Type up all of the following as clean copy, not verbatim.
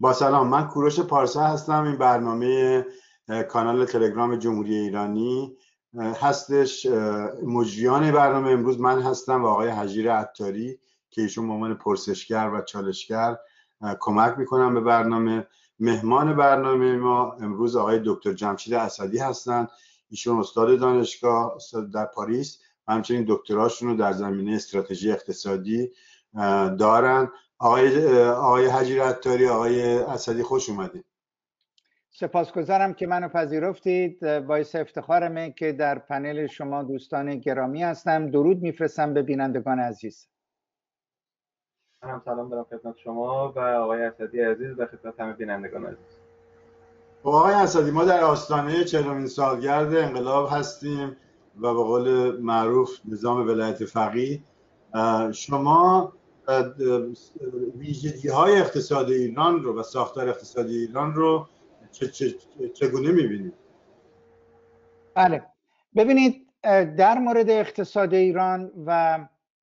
با سلام، من کوروش پارسا هستم. این برنامه کانال تلگرام جمهوری ایرانی هستش. مجریان برنامه امروز من هستم و آقای هجیر عطاری که ایشون به عنوان پرسشگر و چالشگر کمک میکنن به برنامه. مهمان برنامه ما امروز آقای دکتر جمشید اسدی هستند. ایشون استاد دانشگاه، استاد در پاریس و همچنین دکتراشون رو در زمینه استراتژی اقتصادی دارن. آقای هجیر عطاری، آقای اسدی، خوش اومدید. سپاسگزارم که منو پذیرفتید. باعث افتخارمه که در پنل شما دوستان گرامی هستم. درود میفرستم به بینندگان عزیز. منم سلام دارم خدمت شما و آقای اسدی عزیز و خدمت همه بینندگان عزیز. آقای اسدی، ما در آستانه 40مین سالگرد انقلاب هستیم و به قول معروف نظام ولایت فقیه. شما ویژگی‌های اقتصاد ایران رو و ساختار اقتصادی ایران رو چگونه می‌بینید؟ بله، ببینید، در مورد اقتصاد ایران و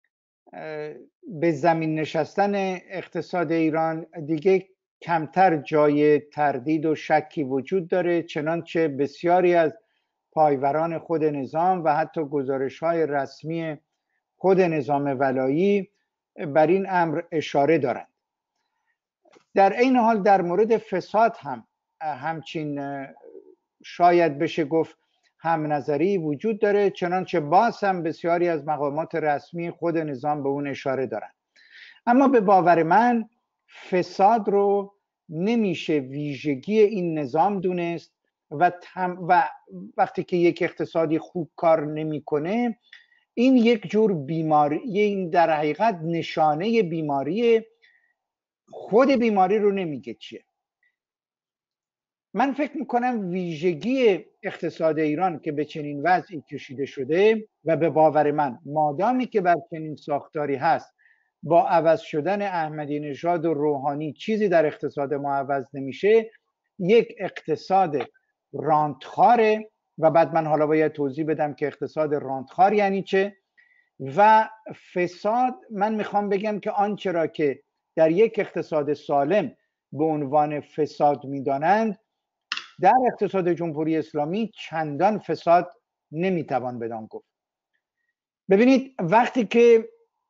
به زمین نشستن اقتصاد ایران دیگه کمتر جای تردید و شکی وجود داره، چنانچه بسیاری از پایوران خود نظام و حتی گزارش‌های رسمی خود نظام ولایی بر این امر اشاره دارند. در این حال در مورد فساد هم همچین شاید بشه گفت هم نظری وجود داره، چنانچه باز هم بسیاری از مقامات رسمی خود نظام به اون اشاره دارند. اما به باور من فساد رو نمیشه ویژگی این نظام دونست و وقتی که یک اقتصادی خوب کار نمیکنه، این یک جور بیماری، این در حقیقت نشانه بیماری، خود بیماری رو نمیگه چیه. من فکر میکنم ویژگی اقتصاد ایران که به چنین وضعی کشیده شده و به باور من مادامی که بر چنین ساختاری هست، با عوض شدن احمدی نژاد و روحانی چیزی در اقتصاد ما عوض نمیشه، یک اقتصاد رانتخاره. و بعد من حالا باید توضیح بدم که اقتصاد رانتخار یعنی چه. و فساد، من میخوام بگم که آنچه را که در یک اقتصاد سالم به عنوان فساد میدانند، در اقتصاد جمهوری اسلامی چندان فساد نمیتوان بدان گفت. ببینید، وقتی که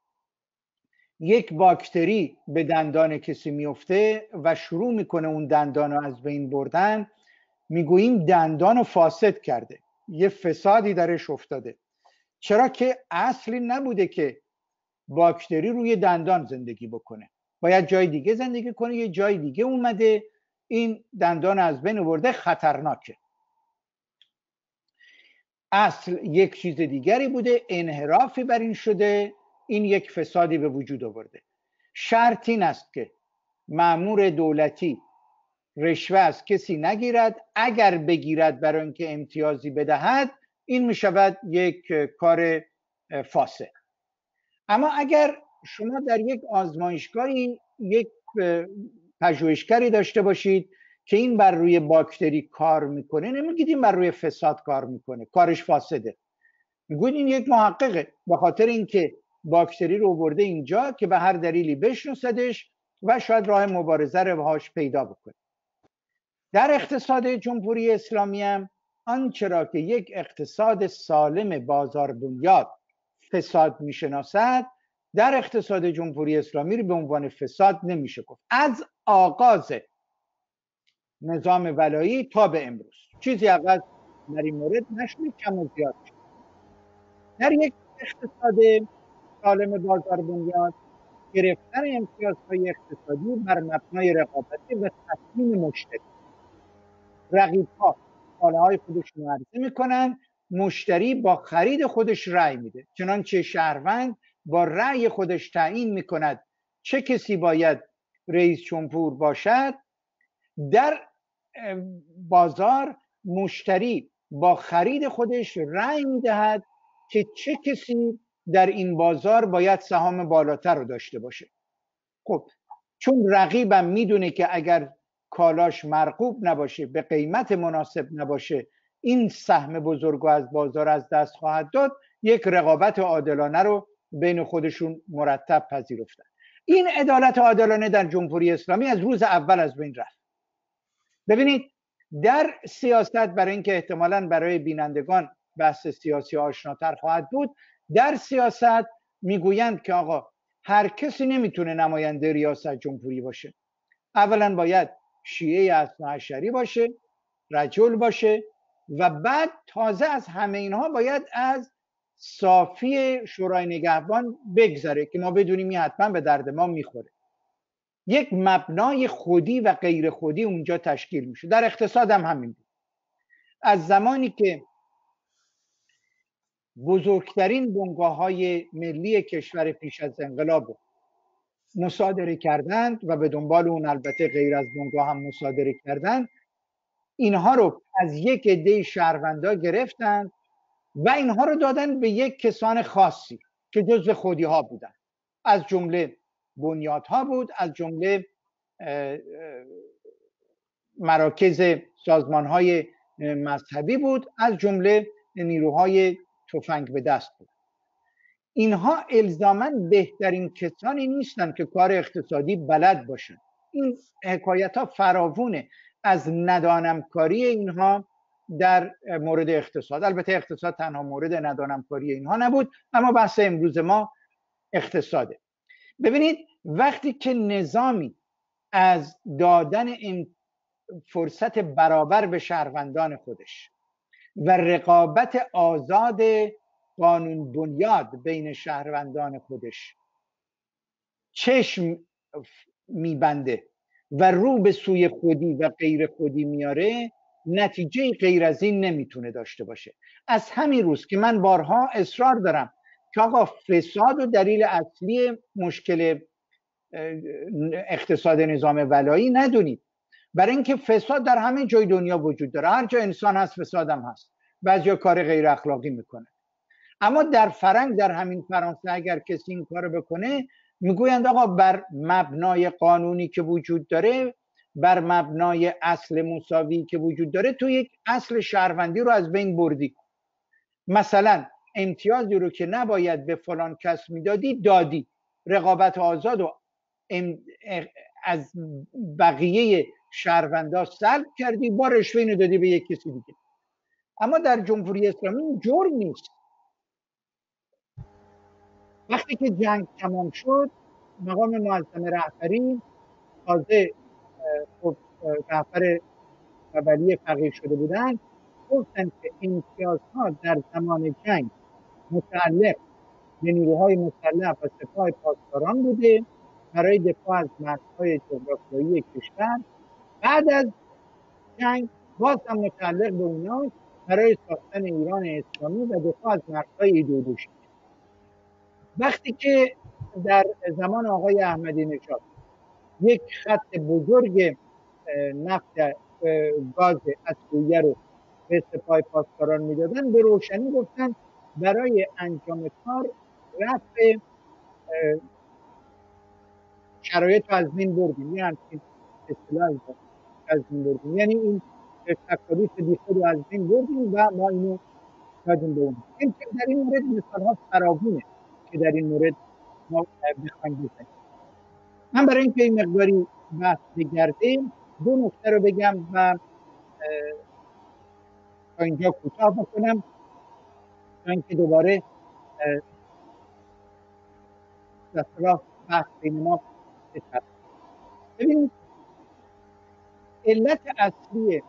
یک باکتری به دندان کسی میفته و شروع میکنه اون دندان رو از بین بردن، میگوییم دندان رو فاسد کرده، یه فسادی درش افتاده. چرا که اصلی نبوده که باکتری روی دندان زندگی بکنه، باید جای دیگه زندگی کنه. یه جای دیگه اومده این دندان از بین برده، خطرناکه. اصل یک چیز دیگری بوده، انحرافی بر این شده، این یک فسادی به وجود آورده. شرط این است که مأمور دولتی رشوه از کسی نگیرد، اگر بگیرد برای اینکه امتیازی بدهد، این میشود یک کار فاسد. اما اگر شما در یک آزمایشگاهی یک پژوهشگری داشته باشید که این بر روی باکتری کار میکنه، نمیگید این بر روی فساد کار میکنه، کارش فاسده، میگید این یک محققه، به خاطر اینکه باکتری رو برده اینجا که به هر دلیلی بشناسدش و شاید راه مبارزه رو باهاش پیدا بکنه. در اقتصاد جمهوری اسلامی هم آنچه را که یک اقتصاد سالم بازار بنیاد فساد میشناسد، در اقتصاد جمهوری اسلامی رو به عنوان فساد نمیشه گفت. از آغاز نظام ولایی تا به امروز چیزی عوض در این مورد نشده، کم و زیاد شد. در یک اقتصاد سالم بازار بنیاد، گرفتن امتیازهای اقتصادی بر مبنای رقابتی و تصمیم مشتری. رقیب‌ها کالاهای خودشون رو عرضه میکنن، مشتری با خرید خودش رأی میده، چنانچه شهروند با رأی خودش تعیین میکند چه کسی باید رئیس جمهور باشد. در بازار مشتری با خرید خودش رأی میدهد که چه کسی در این بازار باید سهام بالاتر رو داشته باشه. خب چون رقیبم میدونه که اگر کالاش مرغوب نباشه، به قیمت مناسب نباشه، این سهم بزرگو از بازار از دست خواهد داد، یک رقابت عادلانه رو بین خودشون مرتب پذیرفتن. این عدالت عادلانه در جمهوری اسلامی از روز اول از بین رفت. ببینید در سیاست، برای اینکه احتمالاً برای بینندگان بحث سیاسی آشناتر خواهد بود، در سیاست میگویند که آقا هر کسی نمیتونه نماینده ریاست جمهوری باشه. اولا باید شیعه اثناعشری باشه، رجل باشه، و بعد تازه از همه اینها باید از صافی شورای نگهبان بگذره که ما بدونیم این حتما به درد ما میخوره. یک مبنای خودی و غیر خودی اونجا تشکیل میشه. در اقتصاد هم همین بود. از زمانی که بزرگترین بنگاه‌های ملی کشور پیش از انقلاب مصادره کردند و به دنبال اون البته غیر از بنگاه هم مصادره کردند، اینها رو از یک عده شهروندا گرفتند و اینها رو دادن به یک کسان خاصی که جزو خودی ها بودن، از جمله بنیادها بود، از جمله مراکز سازمان های مذهبی بود، از جمله نیروهای تفنگ به دست بود. اینها الزاماً بهترین کسانی نیستن که کار اقتصادی بلد باشن. این حکایت ها فراوونه از ندانمکاری اینها در مورد اقتصاد. البته اقتصاد تنها مورد ندانمکاری اینها نبود، اما بحث امروز ما اقتصاده. ببینید وقتی که نظامی از دادن این فرصت برابر به شهروندان خودش و رقابت آزاد قانون بنیاد بین شهروندان خودش چشم میبنده و رو به سوی خودی و غیر خودی میاره، نتیجه غیر از این نمیتونه داشته باشه. از همین روز که من بارها اصرار دارم که آقا فساد و دلیل اصلی مشکل اقتصاد نظام ولایی ندونید، برای اینکه فساد در همه جای دنیا وجود داره، هر جا انسان هست فساد هم هست، بعضیا کار غیر اخلاقی میکنه. اما در فرنگ، در همین فرانسه اگر کسی این کارو بکنه میگویند آقا بر مبنای قانونی که وجود داره، بر مبنای اصل مساوی که وجود داره، تو یک اصل شهروندی رو از بین بردی. مثلا امتیازی رو که نباید به فلان کس میدادی دادی، رقابت آزاد و از بقیه شهروندا سلب کردی، با رشوه اینو دادی به یک کسی دیگه. اما در جمهوری اسلامی این جرم نیست. وقتی که جنگ تمام شد، مقام معظم رهبری تازه رهبر ولی فقیه شده بودن، گفتن که امتیازها در زمان جنگ متعلق به نیروهای مسلح و سپاه پاسداران بوده برای دفاع از مرزهای جغرافیایی کشور. بعد از جنگ باز هم متعلق به اونا برای ساختن ایران اسلامی و دفاع از مرزهای ایدئولوژی. وقتی که در زمان آقای احمدی نژاد یک خط بزرگ نفت گاز اسویه رو به سپاه پاسداران میدادن، به روشنی گفتن برای انجام کار رفع شرایط رو از بین بردیم. یعنی اصطلاح از بین بردیم، یعنی این تکالیف بیخود رو از بین بردیم و ما اینو دادیم به اون. در این مورد مثال‌ها فراوونه که در این مورد ما بخوایم بزنیم. من برای اینکه این مقداری بحث بگرده دو نکته رو بگم و تا اینجا کوتاه بکنم تا اینکه دوباره دستگاه بحث بین ما بتر. ببینید علت اصلی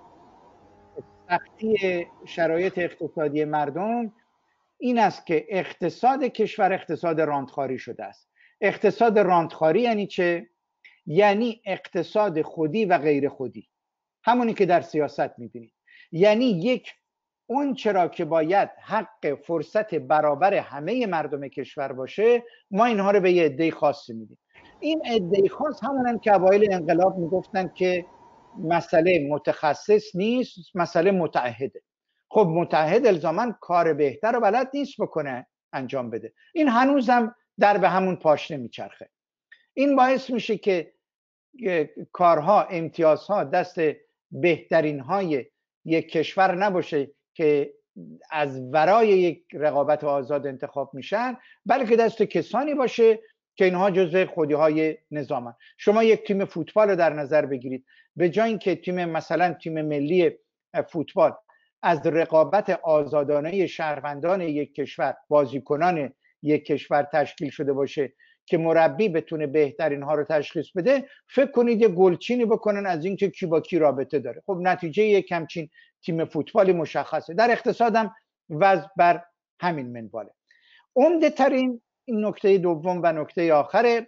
سختی شرایط اقتصادی مردم این است که اقتصاد کشور اقتصاد راندخاری شده است. اقتصاد راندخاری یعنی چه؟ یعنی اقتصاد خودی و غیر خودی، همونی که در سیاست میبینید. یعنی یک اون چرا که باید حق فرصت برابر همه مردم کشور باشه، ما اینها رو به یه عده خاصی میدیم. این عده خاص همونن که اوایل انقلاب میگفتن که مسئله متخصص نیست، مسئله متعهده. خب متعهد الزاماً کار بهتر و بلد نیست بکنه انجام بده. این هنوزم در به همون پاشنه میچرخه. این باعث میشه که کارها، امتیازها دست بهترین های یک کشور نباشه که از ورای یک رقابت آزاد انتخاب میشن، بلکه دست کسانی باشه که اینها جزء خودی‌های نظامن. شما یک تیم فوتبال رو در نظر بگیرید، به جای اینکه مثلا تیم ملی فوتبال از رقابت آزادانه شهروندان یک کشور، بازیکنان یک کشور تشکیل شده باشه که مربی بتونه بهتر اینها رو تشخیص بده، فکر کنید یه گلچینی بکنن از اینکه کی با کی رابطه داره. خب نتیجه یک همچین تیم فوتبالی مشخصه. در اقتصادم وضع بر همین منواله. عمده ترین این نکته دوم و نکته آخر،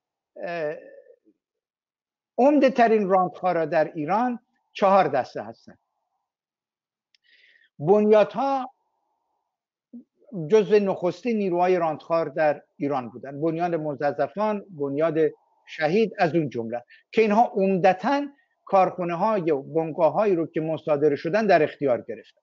عمده ترین رانتخارا در ایران 4 دسته هستند. بنیادها جزء نخستین نیروهای رانتخار در ایران بودن. بنیاد موظفان، بنیاد شهید از اون جمله، که اینها عمدتاً کارخونه های و بنگاه هایی رو که مصادره شدن در اختیار گرفتن.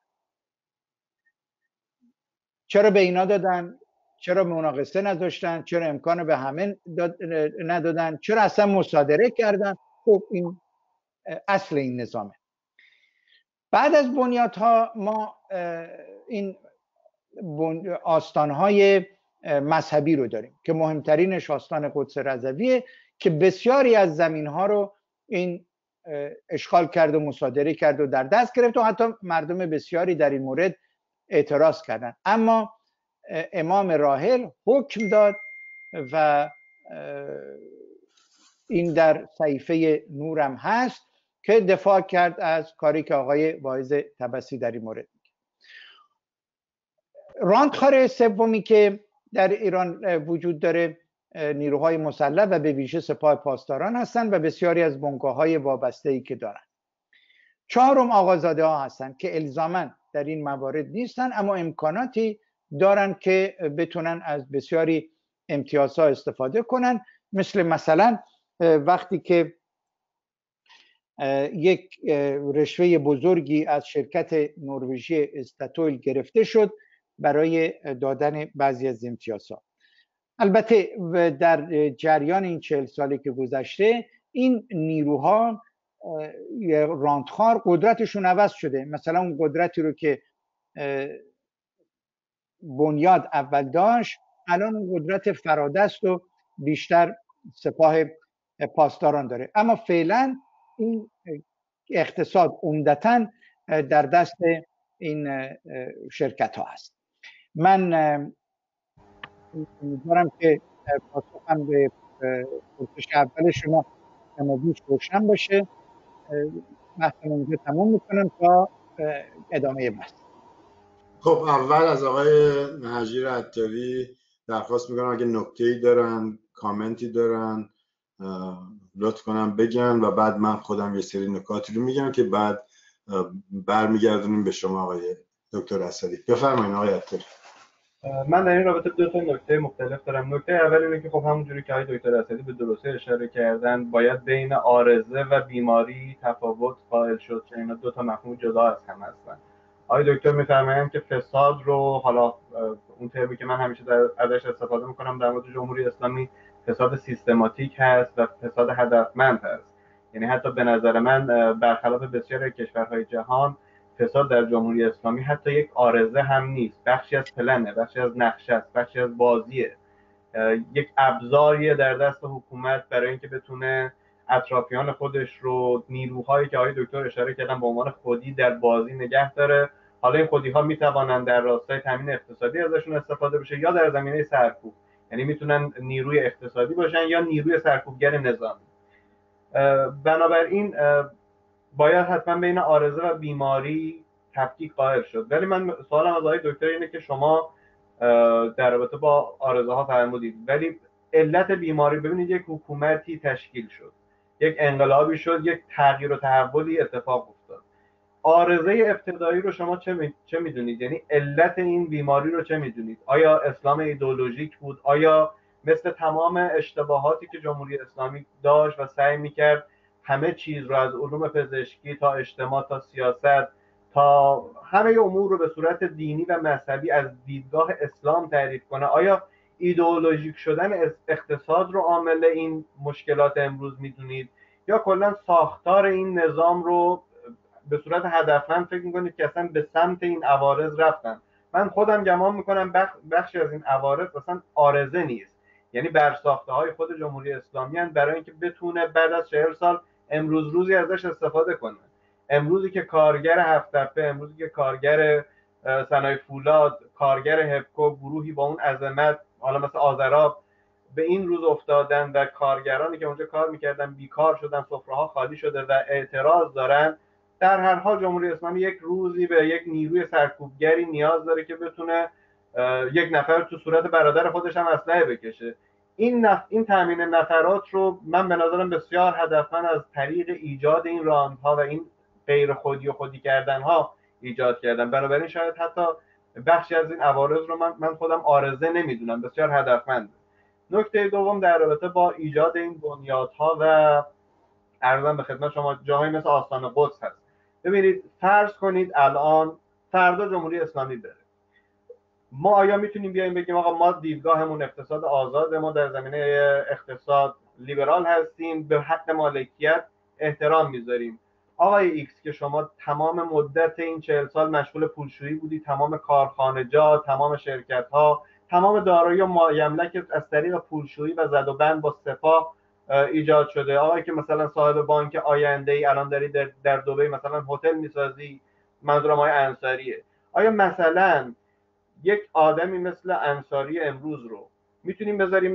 چرا به اینا دادن؟ چرا مناقصه نداشتن؟ چرا امکان به همه ندادن؟ چرا اصلا مصادره کردن؟ خب این اصل این نظامه. بعد از بنیادها ما این آستانهای مذهبی رو داریم که مهمترینش آستان قدس رضویه که بسیاری از زمینها رو این اشغال کرد و مصادره کرد و در دست گرفت و حتی مردم بسیاری در این مورد اعتراض کردند. اما امام راحل حکم داد و این در صحیفه نورم هست که دفاع کرد از کاری که آقای واعظ طبسی در این مورد میگه. رانتخار سومی که در ایران وجود داره نیروهای مسلح و به ویژه سپاه پاسداران هستند و بسیاری از بنگاه‌های وابسته‌ای که دارن. چهارم آقازاده ها هستند که الزاماً در این موارد نیستن اما امکاناتی دارن که بتونن از بسیاری امتیازها استفاده کنن، مثلا وقتی که یک رشوه بزرگی از شرکت نروژی استاتویل گرفته شد برای دادن بعضی از امتیازها. البته در جریان این 40 سالی که گذشته این نیروها رانتخار قدرتشون عوض شده. مثلا اون قدرتی رو که بنیاد اول داشت الان اون قدرت فرادست و بیشتر سپاه پاسداران داره، اما فعلا این اقتصاد عمدتاً در دست این شرکت ها هست. من امیدوارم که پاسخم به پرسش اول شما نمادیش روشن باشه. بحث اینجا تموم میکنم تا ادامه بحث. خب اول از آقای هجیر عطاری درخواست میکنم اگه نکته‌ای دارن، کامنتی دارن، لطف کنم بگن و بعد من خودم یه سری نکاتی رو میگم که بعد برمیگردونیم به شما آقای دکتر اسدی. بفرمایید آقای عطاری. من در این رابطه دو تا نکته مختلف دارم. نکته اول اینه که خب همونجوری که آقای دکتر اسدی به درستی اشاره کردن باید بین عارضه و بیماری تفاوت قائل شد، چون اینا دو تا مفهوم جدا از هم هستن. آقای دکتر میفرمایند که فساد رو، حالا اون ترمی که من همیشه ازش استفاده میکنم در مورد جمهوری اسلامی، فساد سیستماتیک هست و فساد هدفمند هست. یعنی حتی به نظر من برخلاف بسیاری از کشورهای جهان فساد در جمهوری اسلامی حتی یک عارضه هم نیست، بخشی از پلنه، بخشی از نقشه است، بخشی از بازیه، یک ابزاریه در دست حکومت برای اینکه بتونه اطرافیان خودش رو، نیروهایی که آقای دکتر اشاره کردن به عنوان خودی در بازی نگه داره. حالا این خودی‌ها میتوانن در راستای تامین اقتصادی ازشون استفاده بشه یا در زمینه سرکوب، یعنی میتونن نیروی اقتصادی باشن یا نیروی سرکوبگر نظامی. بنابراین باید حتما بین عارضه و بیماری تفکیک قائل شد. ولی من سوالم از آقای دکتر اینه که شما در رابطه با عارضه ها فرمودید، ولی علت بیماری، ببینید یک حکومتی تشکیل شد، یک انقلابی شد، یک تغییر و تحولی اتفاق افتاد. عارضه ابتدایی رو شما چه میدونید؟ یعنی علت این بیماری رو چه میدونید؟ آیا اسلام ایدئولوژیک بود؟ آیا مثل تمام اشتباهاتی که جمهوری اسلامی داشت و سعی میکرد همه چیز رو از علوم پزشکی تا اجتماع تا سیاست تا همه امور رو به صورت دینی و مذهبی از دیدگاه اسلام تعریف کنه؟ آیا ایدئولوژیک شدن اقتصاد رو عامل این مشکلات امروز میدونید یا کلا ساختار این نظام رو به صورت هدفمند فکر میکنید که اصلا به سمت این عوارض رفتن؟ من خودم گمان میکنم بخشی از این عوارض اصلا عارضه نیست، یعنی برساخته های خود جمهوری اسلامی هستند برای اینکه بتونه بعد از 40 سال امروز روزی ازش استفاده کنه. امروزی که کارگر هفت تپه، امروزی که کارگر صنایع فولاد، کارگر هپکو، گروهی با اون عظمت، حالا مثل آذراب، به این روز افتادن و کارگرانی که اونجا کار میکردن بیکار شدن، سفره‌ها خالی شده و اعتراض دارن، در هر حال جمهوری اسلامی یک روزی به یک نیروی سرکوبگری نیاز داره که بتونه یک نفر تو صورت برادر خودش هم اسلحه بکشه. این تامین نفرات رو من به نظرم بسیار هدفمند از طریق ایجاد این راندها و این غیر خودی و خودی کردنها ایجاد کردن. بنابراین شاید حتی بخشی از این عوارض رو من خودم عارضه نمیدونم، بسیار هدفمند. نکته دوم در رابطه با ایجاد این بنیادها و عرضم به خدمت شما جاهایی مثل آستان قدس هست. ببینید فرض کنید الان فردا جمهوری اسلامی بره، ما آیا میتونیم بیایم بگیم آقا ما دیدگاهمون اقتصاد آزاده، ما در زمینه اقتصاد لیبرال هستیم، به حق مالکیت احترام میذاریم؟ آقای ایکس که شما تمام مدت این 40 سال مشغول پولشویی بودی، تمام کارخانجات، تمام شرکت‌ها، تمام دارایی و مایملک از طریق پولشویی و زد و بند با سپاه ایجاد شده. آقای که مثلا صاحب بانک آینده ای الان داری در دبی مثلا هتل میسازی، منظورم آقای انصاریه، آیا مثلا یک آدمی مثل انصاری امروز رو میتونیم بذاریم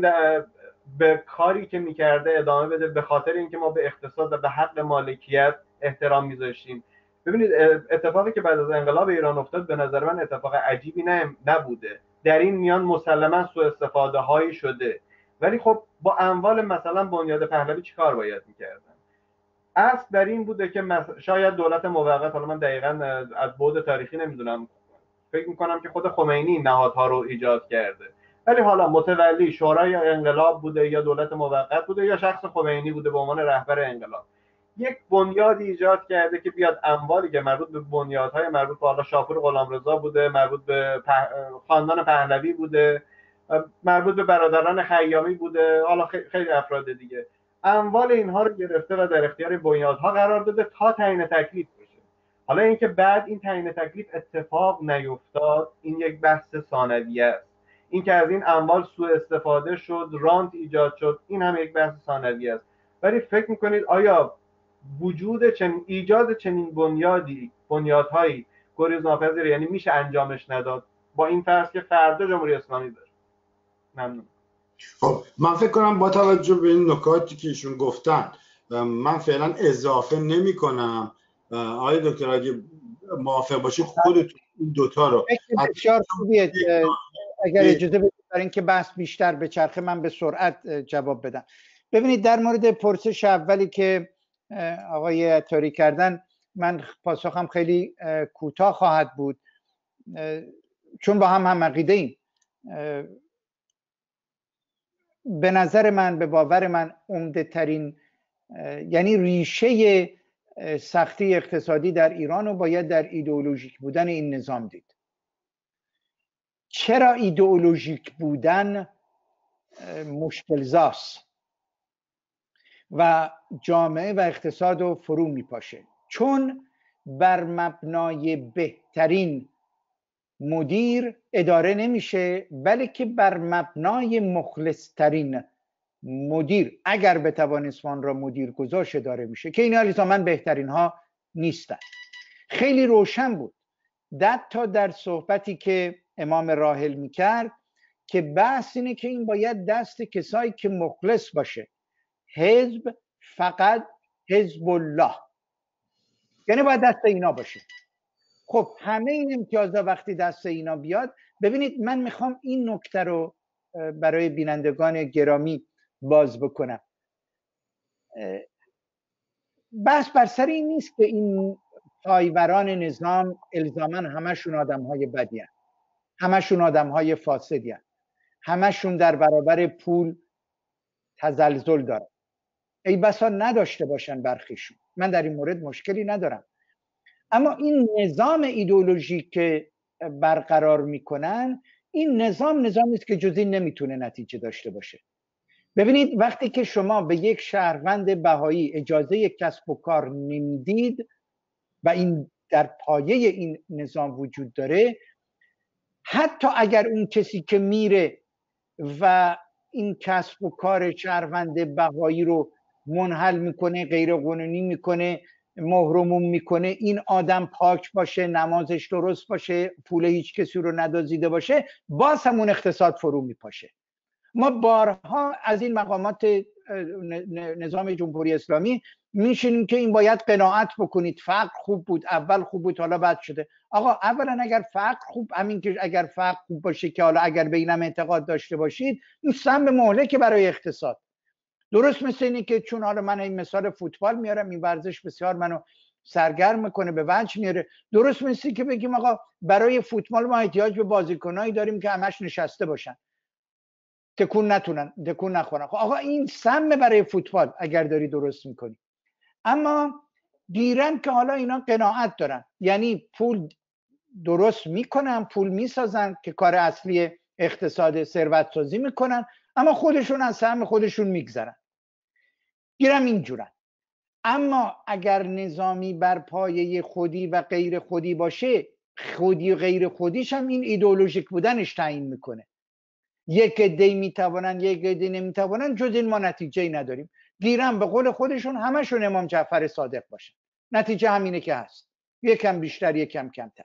به کاری که میکرده ادامه بده به خاطر اینکه ما به اقتصاد و به حق مالکیت احترام میذاشتیم؟ ببینید اتفاقی که بعد از انقلاب ایران افتاد به نظر من اتفاق عجیبی نبوده. در این میان مسلما سوء استفاده هایی شده، ولی خب با اموال مثلا بنیاد پهلوی چیکار باید میکردن؟ اصل در این بوده که شاید دولت موقت، حالا من دقیقاً از بعد تاریخی نمیدونم، فکر میکنم که خود خمینی نهادها رو ایجاد کرده، ولی حالا متولی شورای انقلاب بوده یا دولت موقت بوده یا شخص خمینی بوده به عنوان رهبر انقلاب، یک بنیاد ایجاد کرده که بیاد اموالی که مربوط به بنیادهای مربوط به حالا شاپور غلامرضا بوده، مربوط به خاندان پهلوی بوده، مربوط به برادران خیامی بوده، حالا خیلی افراد دیگه، اموال اینها رو گرفته و در اختیار بنیادها قرار داده تا تعیین تکلیف بشه. حالا اینکه بعد این تعیین تکلیف اتفاق نیفتاد، این یک بحث ثانویه است. اینکه از این اموال سوء استفاده شد، رانت ایجاد شد، این هم یک بحث ثانویه است. ولی فکر میکنید آیا وجود ایجاد چنین بنیادهایی گریزناپذیره؟ یعنی میشه انجامش نداد با این فرض که فردا جمهوری اسلامی بره؟ ممنون. خب من فکر کنم با توجه به این نکاتی که ایشون گفتن من فعلا اضافه نمی کنم. آقای دکتر اگه موافق باشید خودتون این دوتا رو بسیار خوبیه. اگر اجازه بدید برای اینکه بحث بیشتر بچرخه من به سرعت جواب بدم. ببینید در مورد پرسش اولی که آقای عطاری کردن، من پاسخم خیلی کوتاه خواهد بود چون با هم عقیده ایم. به نظر من، به باور من، عمده ترین یعنی ریشه سختی اقتصادی در ایران رو باید در ایدئولوژیک بودن این نظام دید. چرا ایدئولوژیک بودن مشکل زاست و جامعه و اقتصاد رو فرو میپاشه؟ چون بر مبنای بهترین مدیر اداره نمیشه، بلکه بر مبنای مخلصترین مدیر، اگر بتوانست آن را مدیر گذاشت، اداره میشه، که اینا لزوما بهترین ها نیستن. خیلی روشن بود حتی در صحبتی که امام راحل میکرد که بحث اینه که این باید دست کسایی که مخلص باشه. حزب فقط حزب الله، یعنی باید دست اینا باشه. خب همه این امتیازها وقتی دست اینا بیاد، ببینید من میخوام این نکته رو برای بینندگان گرامی باز بکنم. بحث بر سر این نیست که این پایوران نظام الزاما همشون آدم‌های بدی هستند، همشون آدم‌های فاسدی هستند، همشون در برابر پول تزلزل دارن. ای بسا نداشته باشن برخیشون، من در این مورد مشکلی ندارم. اما این نظام ایدئولوژیک که برقرار میکنن، این نظامی است که جز این نمیتونه نتیجه داشته باشه. ببینید وقتی که شما به یک شهروند بهایی اجازه کسب و کار نمیدید و این در پایه این نظام وجود داره، حتی اگر اون کسی که میره و این کسب و کار شهروند بهایی رو منحل میکنه، غیر قانونی میکنه، محروم میکنه، این آدم پاک باشه، نمازش درست باشه، پول هیچ کسی رو ندزدیده باشه، باز همون اقتصاد فرو میپاشه. ما بارها از این مقامات نظام جمهوری اسلامی میشینیم که این باید قناعت بکنید، فقر خوب بود، اول خوب بود حالا بد شده. آقا اولا اگر فقر خوب، همین که اگر فقر خوب باشه که حالا اگر به اینم اعتقاد داشته باشید، این سم مهلکه برای اقتصاد. درست مثل اینه که چون حالا من این مثال فوتبال میارم، این ورزش بسیار منو سرگرم میکنه، به وجه میاره. درست مثل که بگیم آقا برای فوتبال ما احتیاج به بازیکنایی داریم که همش نشسته باشن، تکون نخورن. آقا این سم برای فوتبال اگر داری درست میکنی. اما گیرن که حالا اینا قناعت دارن، یعنی پول درست میکنن، پول میسازن که کار اصلی اقتصاد ثروت سازی میکنن، اما خودشون از سهم خودشون میگذرن، گیرم اینجورن. اما اگر نظامی بر پایه خودی و غیر خودی باشه، خودی و غیر خودیش هم این ایدئولوژیک بودنش تعیین میکنه. یک عده میتوانن، یک عده نمیتوانن، جز این ما نتیجه ای نداریم. گیرم به قول خودشون همشون امام جعفر صادق باشن، نتیجه همینه که هست، یکم بیشتر یکم کمتر.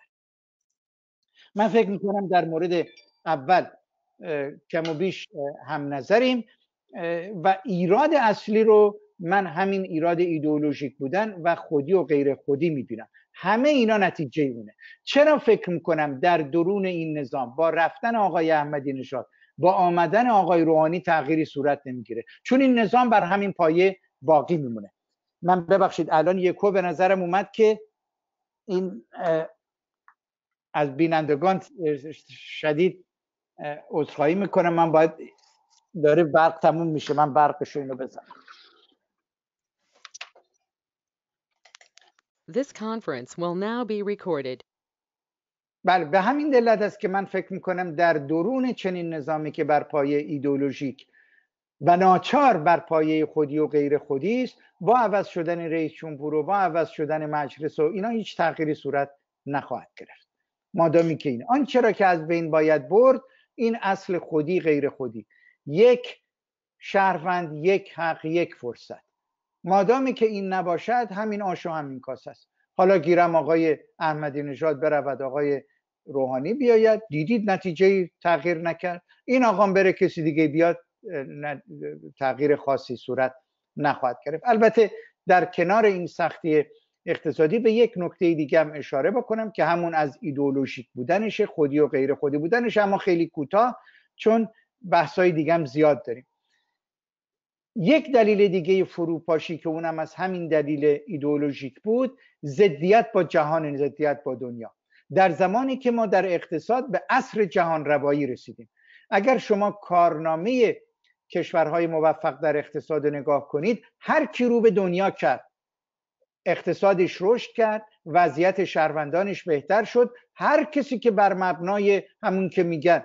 من فکر میکنم در مورد اول کم و بیش هم نظریم و ایراد اصلی رو من همین ایراد ایدئولوژیک بودن و خودی و غیر خودی میبینم. همه اینا نتیجه اونه. چرا فکر میکنم در درون این نظام با رفتن آقای احمدی نژاد، با آمدن آقای روحانی تغییری صورت نمیگیره؟ چون این نظام بر همین پایه باقی میمونه. من ببخشید الان یکو به نظرم اومد که این از بینندگان شدید عذرخواهی میکنم، من باید، داره برق تموم میشه، من برقشو اینو بزنم. This conference will now be recorded. بله، به همین دلت است که من فکر میکنم در درون چنین نظامی که بر پایه ایدئولوژیک و ناچار بر پایه خودی و غیر خودی است، با عوض شدن رئیس جمهور و با عوض شدن مجلس و اینا هیچ تغییری صورت نخواهد گرفت. مادامی که این آنچه را که از بین باید برد، این اصل خودی غیر خودی، یک شهروند، یک حق، یک فرصت. مادامی که این نباشد، همین آش و همین کاسه است. حالا گیرم آقای احمدی نژاد برود، آقای روحانی بیاید، دیدید نتیجه تغییر نکرد، این آقا بره کسی دیگه بیاد، تغییر خاصی صورت نخواهد گرفت. البته در کنار این سختی اقتصادی به یک نکته دیگه هم اشاره بکنم که همون از ایدئولوژیک بودنشه، خودی و غیر خودی بودنش، اما خیلی کوتاه چون بحثای دیگه هم زیاد داریم. یک دلیل دیگه فروپاشی که اونم از همین دلیل ایدئولوژیک بود، ضدیت با جهان، ضدیت با دنیا. در زمانی که ما در اقتصاد به عصر جهان روایی رسیدیم، اگر شما کارنامه کشورهای موفق در اقتصاد نگاه کنید، هر کی رو به دنیا کرد، اقتصادش رشد کرد، وضعیت شهروندانش بهتر شد. هر کسی که بر مبنای همون که میگن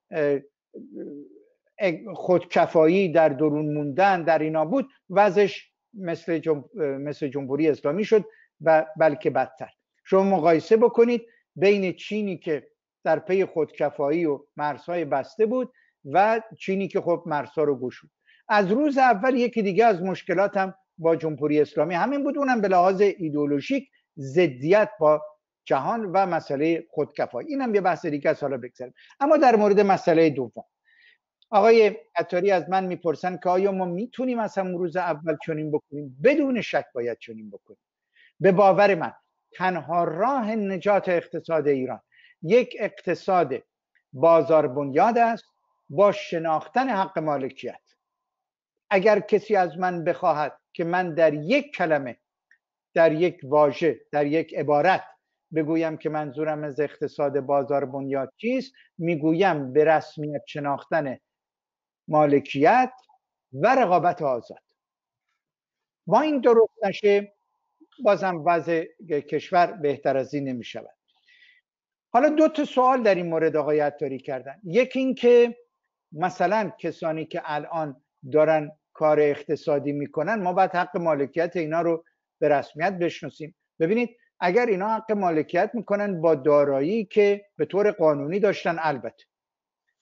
خودکفایی، در درون موندن، در اینا بود، وضعش مثل جمهوری اسلامی شد و بلکه بدتر. شما مقایسه بکنید بین چینی که در پی خودکفایی و مرزهای بسته بود و چینی که خب مرزها رو گشود. از روز اول یکی دیگه از مشکلات هم با جمهوری اسلامی همین بود، اونم به لحاظ ایدئولوژیک، ضدیت با جهان و مسئله خودکفایی. اینم یه بحث دیگه است، حالا بگذاریم. اما در مورد مسئله دوم، آقای عطاری از من میپرسن که آیا ما میتونیم از همون روز اول چنین بکنیم؟ بدون شک باید چنین بکنیم. به باور من تنها راه نجات اقتصاد ایران یک اقتصاد بازار بنیاد است با شناختن حق مالکیت. اگر کسی از من بخواهد که من در یک کلمه، در یک واژه، در یک عبارت بگویم که منظورم از اقتصاد بازار بنیاد چیست، میگویم به رسمیت شناختن مالکیت و رقابت آزاد. با این درست نشه، بازم وضع کشور بهتر از این نمی شود. حالا دو تا سوال در این مورد آقای عطاری کردن. یکی این که مثلا کسانی که الان دارن کار اقتصادی میکنن، ما باید حق مالکیت اینا رو به رسمیت بشناسیم. ببینید اگر اینا حق مالکیت میکنن با دارایی که به طور قانونی داشتن، البته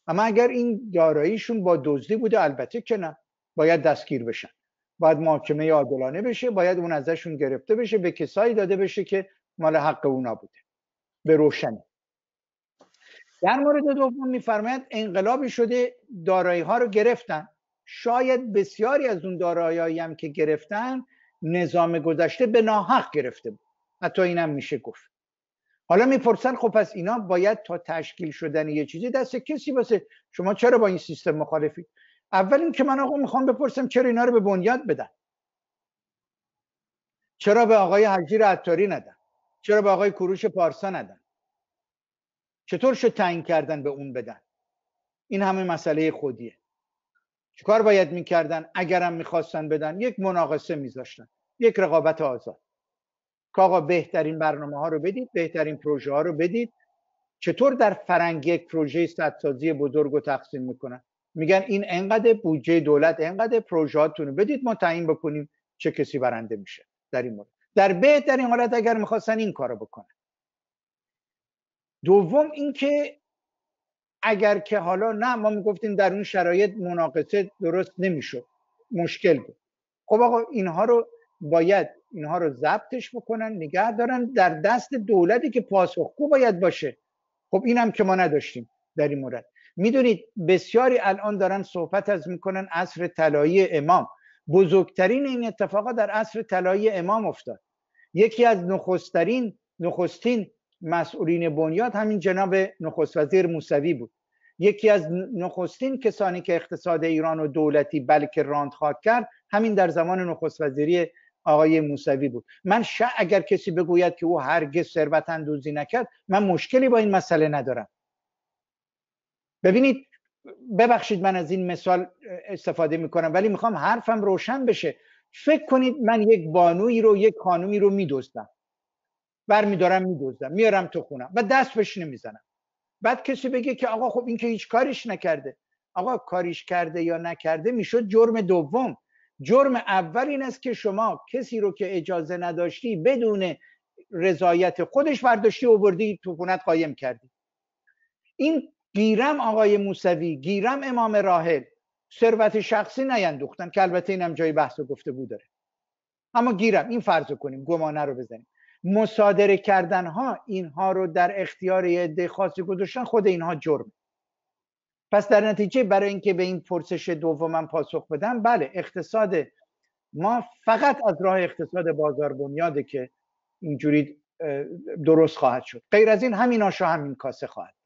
اما اگر این داراییشون با دزدی بوده البته که نه، باید دستگیر بشن، باید محاکمه عادلانه بشه، باید اون ازشون گرفته بشه، به کسایی داده بشه که مال حق اونا بوده، به روشنی. در مورد دوم میفرماید انقلابی شده دارایی ها رو گرفتن، شاید بسیاری از اون دارایی هم که گرفتن نظام گذشته به ناحق گرفته بود، حتی اینم میشه گفت. حالا میپرسن خب پس اینا باید تا تشکیل شدن یه چیزی دست کسی باشه، شما چرا با این سیستم مخالفید؟ اول این که من آقا میخوام بپرسم چرا اینا رو به بنیاد بدن؟ چرا به آقای حجیر عطاری ندن؟ چرا به آقای کوروش پارسا ندن؟ چطور شد تعیین کردن به اون بدن؟ این همه مسئله خودیه. چیکار باید میکردن اگرم میخواستن بدن؟ یک مناقصه میذاشتن، یک رقابت آزاد، که آقا بهترین برنامه ها رو بدید، بهترین پروژه ها رو بدید. چطور در فرنگ یک پروژه سدسازی بزرگ رو تقسیم میکنن؟ میگن این انقدر بودجه دولت، انقدر پروژه هاتون رو بدید ما تعیین بکنیم چه کسی برنده میشه. در این مورد در بهترین حالت اگر میخواستن این کارو بکنن. دوم اینکه اگر که حالا نه ما میگفتیم در اون شرایط مناقصه درست نمیشد، مشکل بود، خب آقا اینها رو باید اینها رو ضبطش بکنن، نگه دارن در دست دولتی که پاسخگو باید باشه. خب اینم که ما نداشتیم در این مورد. میدونید بسیاری الان دارن صحبت از میکنن عصر طلایی امام. بزرگترین این اتفاقات در عصر طلایی امام افتاد. یکی از نخستین مسئولین بنیاد همین جناب نخست وزیر موسوی بود. یکی از نخستین کسانی که اقتصاد ایران و دولتی بلکه راند خاک کرد همین در زمان نخست وزیری آقای موسوی بود. من اگر کسی بگوید که او هرگز ثروت اندوزی نکرد، من مشکلی با این مسئله ندارم. ببینید، ببخشید من از این مثال استفاده میکنم ولی میخوام حرفم روشن بشه. فکر کنید من یک بانویی رو، یک خانومی رو میدزدم، برمیدارم میدزدم، میارم تو خونم و دست بهش نمیزنم. بعد کسی بگه که آقا خب این که هیچ کاریش نکرده. آقا کاریش کرده یا نکرده میشد جرم دوم. جرم اول این است که شما کسی رو که اجازه نداشتی بدون رضایت خودش برداشتی آوردی تو خونت قایم کردی. این گیرم آقای موسوی، گیرم امام راحل ثروت شخصی نیندوختن که البته اینم جای بحث و گفتگو داره، اما گیرم این فرض کنیم، گمانه رو بزنیم، مصادره کردن ها اینها رو در اختیار یه عده خاصی گذاشتن، خود اینها جرم. پس در نتیجه برای اینکه به این پرسش دومم پاسخ بدم، بله اقتصاد ما فقط از راه اقتصاد بازار بنیاده که اینجوری درست خواهد شد. غیر از این همین آشا همین کاسه خواهد.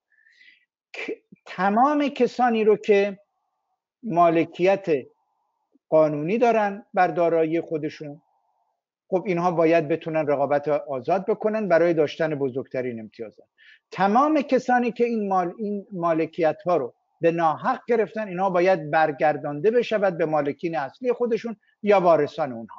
تمام کسانی رو که مالکیت قانونی دارن بر دارایی خودشون، خب اینها باید بتونن رقابت آزاد بکنن برای داشتن بزرگترین امتیازات. تمام کسانی که این مالکیت ها رو به ناحق گرفتن، اینها باید برگردانده بشود به مالکین اصلی خودشون یا وارثان اونها،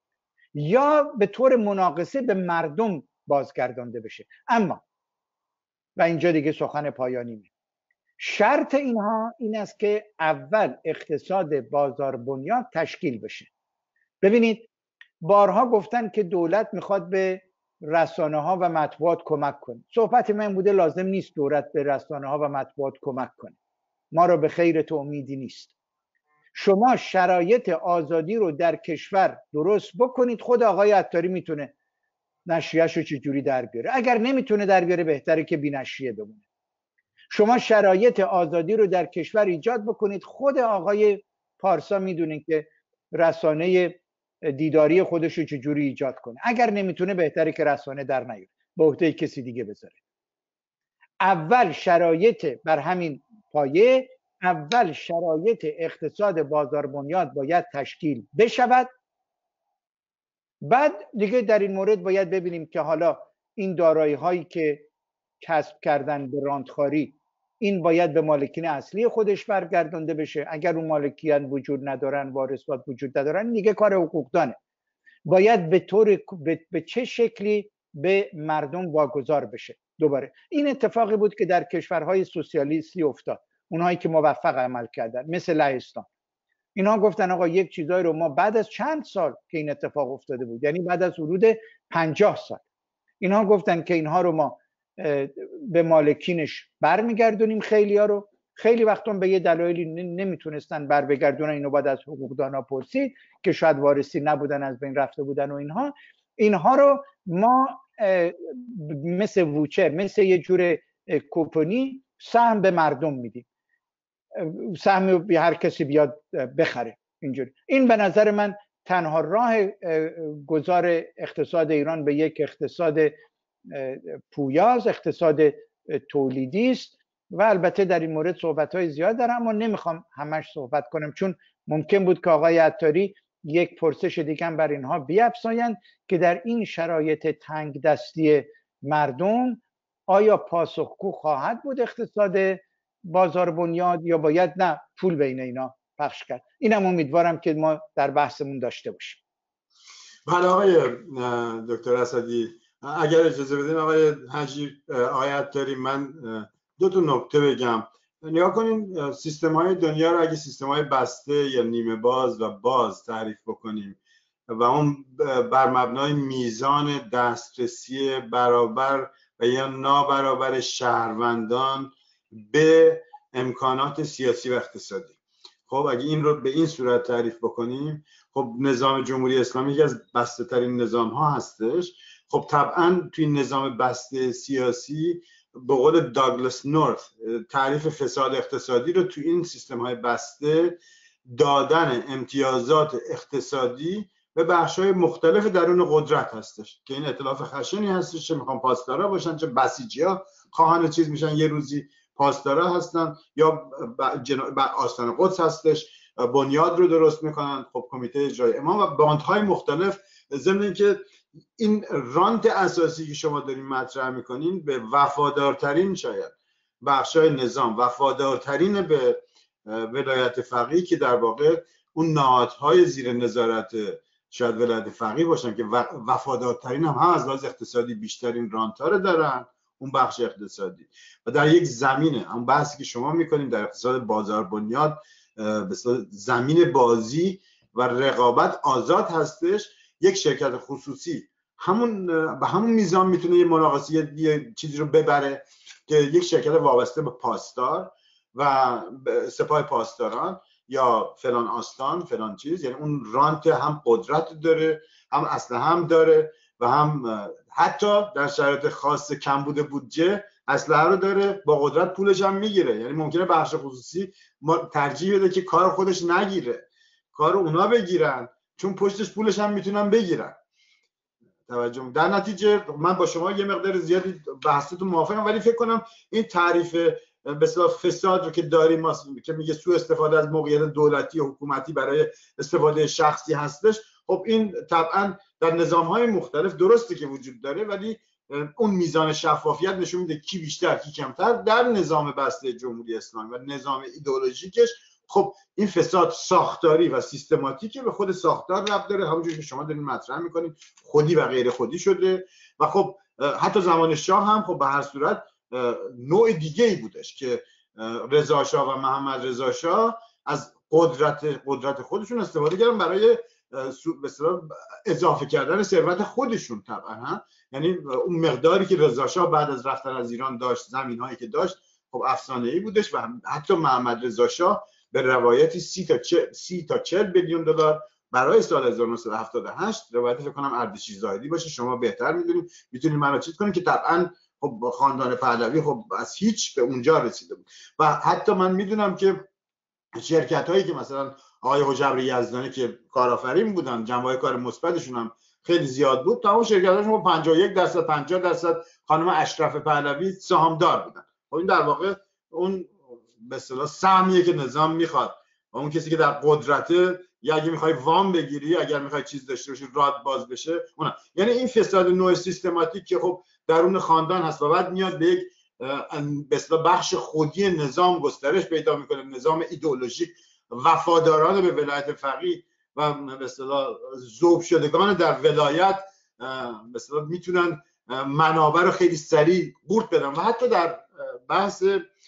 یا به طور مناقصه به مردم بازگردانده بشه. اما و اینجا دیگه سخن پایانی می، شرط اینها این است که اول اقتصاد بازار بنیاد تشکیل بشه. ببینید بارها گفتن که دولت میخواد به رسانه ها و مطبوعات کمک کنه. صحبت من بوده لازم نیست دولت به رسانه ها و مطبوعات کمک کنه، ما رو به خیر تو امیدی نیست. شما شرایط آزادی رو در کشور درست بکنید، خود آقای عطاری میتونه نشریه‌شو چجوری در بیاره. اگر نمیتونه در بیاره بهتره که بی نشریه بمونه. شما شرایط آزادی رو در کشور ایجاد بکنید، خود آقای پارسا میدونه که رسانه دیداری خودش رو چجوری ایجاد کنه. اگر نمیتونه بهتره که رسانه در نیاره، به عهده کسی دیگه بذاره. اول شرایط بر همین پایه، اول شرایط اقتصاد بازار بنیاد باید تشکیل بشود. بعد دیگه در این مورد باید ببینیم که حالا این دارایی هایی که کسب کردن به راندخاری، این باید به مالکین اصلی خودش برگردانده بشه. اگر اون مالکیت وجود ندارن، وارثات وجود ندارن، دیگه کار حقوقدانه. باید به چه شکلی به مردم واگذار بشه. دوباره این اتفاقی بود که در کشورهای سوسیالیستی افتاد. اونهایی که موفق عمل کردن مثل لهستان، اینها گفتن آقا یک چیزایی رو ما بعد از چند سال که این اتفاق افتاده بود، یعنی بعد از حدود 50 سال، اینها گفتن که اینها رو ما به مالکینش برمیگردونیم، خیلی‌ها رو، خیلی وقتا به یه دلایلی نمیتونستن بر بگردونن، اینو باید از حقوقدانا پرسید که شاید وارثی نبودن، از بین رفته بودن و اینها رو ما مثل ووچر، مثل یه جور کوپونی سهم به مردم میدیم، سهم هر کسی بیاد بخره اینجوری. این به نظر من تنها راه گذار اقتصاد ایران به یک اقتصاد پویاز، اقتصاد تولیدی است. و البته در این مورد صحبت‌های زیاد دارم اما نمیخوام همش صحبت کنم، چون ممکن بود که آقای عطاری یک پرسش دیگه هم بر اینها بیفزایند که در این شرایط تنگ دستی مردم آیا پاسخگو خواهد بود اقتصاد بازار بنیاد یا باید نه پول بین اینا پخش کرد. اینم امیدوارم که ما در بحثمون داشته باشیم. بله آقای دکتر اسدی، اگر اجازه بدین آقای حجیر، آقای عطاری، من دو تا نکته بگم. نگاه کنین سیستم‌های دنیا رو اگه سیستم‌های بسته یا نیمه باز و باز تعریف بکنیم و اون بر مبنای میزان دسترسی برابر و یا نابرابر شهروندان به امکانات سیاسی و اقتصادی، خب اگه این رو به این صورت تعریف بکنیم، خب نظام جمهوری اسلامی یکی از بسته ترین نظام ها هستش. خب طبعا توی نظام بسته سیاسی به قول داگلاس نورث تعریف فساد اقتصادی رو توی این سیستم های بسته دادن امتیازات اقتصادی به بخش‌های مختلف درون قدرت هستش که این ائتلاف خشنی هستش، چه میخوان پاسدارا باشن چه بسیجی‌ها خواهان چیز میشن یه روزی پاسدارا هستن، یا آستان قدس هستش بنیاد رو درست میکنن، خب کمیته اجرایی امام و باندهای مختلف. ضمن اینکه این رانت اساسی که شما دارین مطرح میکنین به وفادارترین شاید بخشای نظام، وفادارترین به ولایت فقیه که در واقع اون نهادهای زیر نظارت شاید ولایت فقیه باشن که وفادارترین هم از لحاظ اقتصادی بیشترین رانت‌ها رو دارن، اون بخش اقتصادی. و در یک زمینه اون بحثی که شما میکنیم در اقتصاد بازار بنیاد به زمین بازی و رقابت آزاد هستش، یک شرکت خصوصی به همون میزان میتونه یه مناقصه یه چیزی رو ببره که یک شرکت وابسته به پاسدار و سپاه پاسداران یا فلان آستان فلان چیز، یعنی اون رانت هم قدرت داره، هم اسلحه هم داره و هم حتی در شرایط خاص کمبود بودجه اسلحه رو داره، با قدرت پولش هم میگیره. یعنی ممکنه بخش خصوصی ترجیح بده که کار خودش نگیره، کار اونا بگیرن، چون پشتش پولش هم میتونن بگیرن. توجه. در نتیجه من با شما یه مقدار زیادی بحثتون موافقم، ولی فکر کنم این تعریف به اصطلاح فساد رو که داریم که میگه سوء استفاده از موقعیت دولتی و حکومتی برای استفاده شخصی هستش، خب این طبعا در نظام‌های مختلف درسته که وجود داره، ولی اون میزان شفافیت نشون میده کی بیشتر کی کمتر. در نظام بسته جمهوری اسلامی و نظام ایدئولوژیکش خب این فساد ساختاری و سیستماتیکه، به خود ساختار ربط داره، همونجوری که شما دارین مطرح میکنید خودی و غیر خودی شده. و خب حتی زمان شاه هم خب به هر صورت نوع دیگه ای بودش که رضا شاه و محمد رضا شاه از قدرت خودشون استفاده کردن برای مثلا اضافه کردن ثروت خودشون. طبعا یعنی اون مقداری که رضا شاه بعد از رفتن از ایران داشت، زمین‌هایی که داشت، خب افسانه‌ای بودش و حتی محمد رضا شاه به روایتی 30 تا 40 میلیون دلار برای سال 1978، روایت فکر کنم اردشیر زاهدی باشه، شما بهتر میدونید، میتونید منو چیز کنید، که طبعا خب خاندان پهلوی خب از هیچ به اونجا رسیده بود. و حتی من میدونم که شرکت هایی که مثلا آقای حجبر یزدانی که کارآفرین بودن، جنبه‌های کار مثبتشون هم خیلی زیاد بود، تمام شرکتاشون 51% 50% خانم اشرف پهلوی سهامدار بودن. خب این در واقع اون به اصطلاح سهمیه که نظام میخواد و اون کسی که در قدرته، یا اگه میخوای وام بگیری، اگر میخوای چیز داشته باشی راد باز بشه اونا. یعنی این فساد نوع سیستماتیک که خب درون خاندان هست و بعد میاد به یک به اصطلاح بخش خودی نظام گسترش پیدا میکنه، نظام ایدئولوژیک، وفاداران به ولایت فقیه و به اصطلاح ذوب شدگان در ولایت به اصطلاح میتونن منابع رو خیلی سریع قورت بدن. و حتی در بحث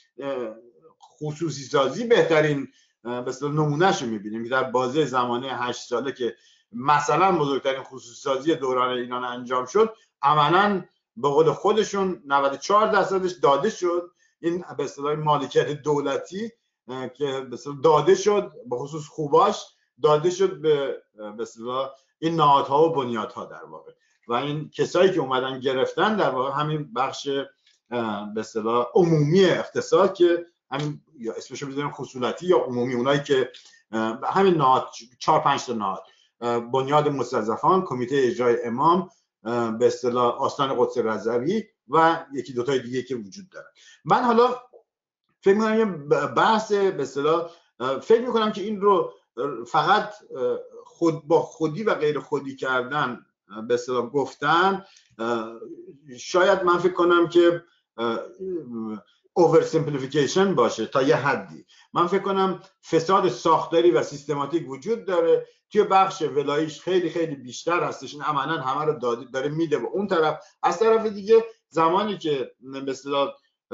خصوصی سازی بهترین به اصطلاح نمونهش رو میبینیم که در بازه زمانه 8 ساله که مثلا بزرگترین خصوصی سازی دوران ایران انجام شد، عملاً به قول خودشون 94%ش داده شد این به اصطلاح مالکیت دولتی که به اصطلاح داده شد، به خصوص خوباش داده شد به اصطلاح این نهادها و بنیادها در واقع، و این کسایی که اومدن گرفتن در واقع همین بخش به اصطلاح عمومی اقتصاد که همین یا اسمشو بذاریم خصولتی یا عمومی، اونایی که همین نهاد 4-5 تا نهاد، بنیاد مستضعفان، کمیته اجرای امام، به اصطلاح آستان قدس رضوی و یکی دو تای دیگه که وجود داره. من حالا فکر می‌کنم یه بحث به اصطلاح فکر می‌کنم که این رو فقط خود با خودی و غیر خودی کردن به اصطلاح گفتن، شاید من فکر کنم که اوور سیمپلیفیکیشن باشه تا یه حدی. من فکر کنم فساد ساختاری و سیستماتیک وجود داره، توی بخش ولاییش خیلی خیلی بیشتر هستش، این عملاً همه رو داره میده به اون طرف. از طرف دیگه زمانی که به اصطلاح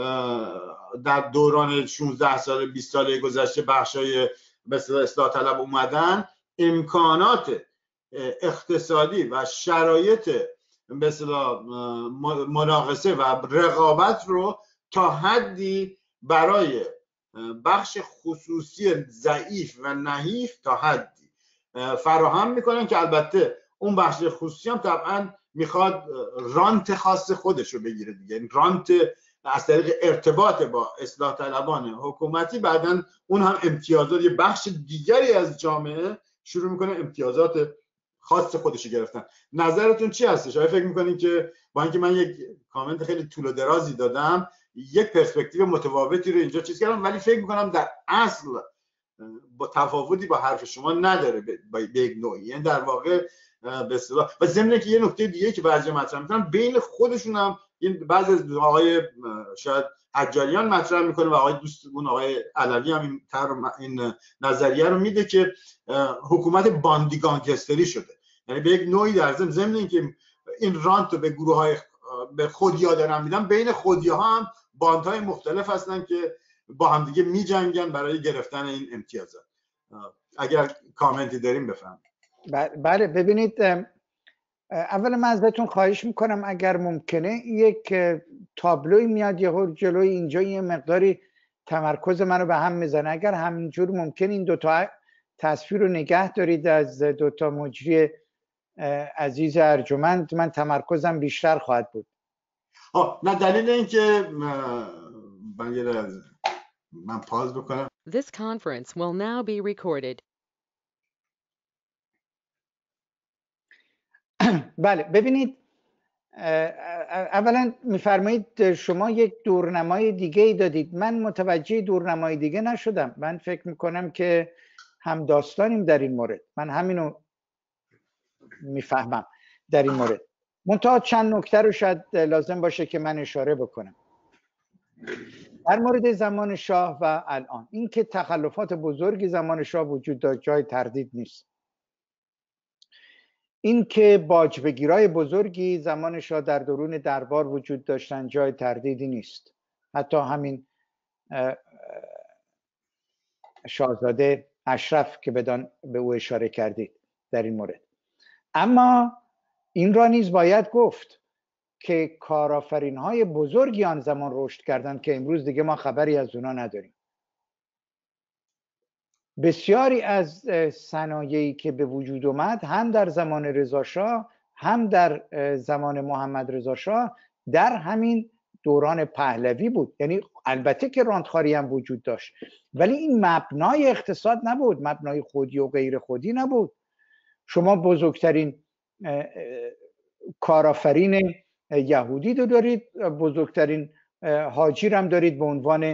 در دوران 16 سال 20 سال گذشته بخشای به اصطلاح اصلاح طلب اومدن، امکانات اقتصادی و شرایط به اصطلاح مناقصه و رقابت رو تا حدی برای بخش خصوصی ضعیف و نحیف تا حدی فراهم میکنن که البته اون بخش خصوصی هم طبعا میخواد رانت خاص خودش رو بگیره دیگه، این رانت از طریق ارتباط با اصلاح طلبان حکومتی، بعدن اون هم امتیازات، یه بخش دیگری از جامعه شروع میکنه امتیازات خاص خودش رو گرفتن. نظرتون چی هستش؟ آیا فکر میکنین که با اینکه من یک کامنت خیلی طول و درازی دادم، یک پرسپکتیو متفاوتی رو اینجا چیز کردم، ولی فکر میکنم در اصل با تفاوتی با حرف شما نداره به یک نوعی، یعنی در واقع به اصطلاح و ضمن که یه نکته دیگه که بعضی مطرح میکنن بین خودشون هم این بعضی از آقای شاید حجاریان مطرح میکنه و آقای دوستمون آقای علوی هم این نظریه رو میده که حکومت باندی گانگستری شده، یعنی به یک نوعی در ضمن اینکه این رانت رو به گروه‌های به خودیا دارن میدن، بین خودیاها هم باندهای مختلف هستن که با هم دیگه میجنگن برای گرفتن این امتیازات. اگر کامنتی داریم بفرمایید. بله ببینید، اول من ازتون خواهش میکنم اگر ممکنه یک تابلوی میاد یه جلوی اینجا یه مقداری تمرکز منو به هم میزنه، اگر همینجور ممکن این دوتا تصویر رو نگه دارید از دوتا مجری عزیز ارجمند، من تمرکزم بیشتر خواهد بود. نه دلیل این که من پاز بکنم. This conference will now be recorded. بله ببینید، اولا میفرمایید شما یک دورنمای دیگه ای دادید، من متوجه دورنمای دیگه نشدم. من فکر میکنم که هم داستانیم در این مورد، من همینو میفهمم در این مورد. منتها چند نکته رو شاید لازم باشه که من اشاره بکنم در مورد زمان شاه و الان. این که تخلفات بزرگی زمان شاه وجود داشت جای تردید نیست، این که باجبگیرای بزرگی زمان شاه در درون دربار وجود داشتن جای تردیدی نیست، حتی همین شاهزاده اشرف که به او اشاره کردید در این مورد. اما این را نیز باید گفت که کارآفرین‌های بزرگی آن زمان رشد کردند که امروز دیگه ما خبری از اونا نداریم. بسیاری از صنایعی که به وجود اومد هم در زمان رضاشاه هم در زمان محمد رضا شاه در همین دوران پهلوی بود. یعنی البته که راندخواری هم وجود داشت، ولی این مبنای اقتصاد نبود، مبنای خودی و غیر خودی نبود. شما بزرگترین کارآفرین یهودی رو دارید، بزرگترین هاجر هم دارید به عنوان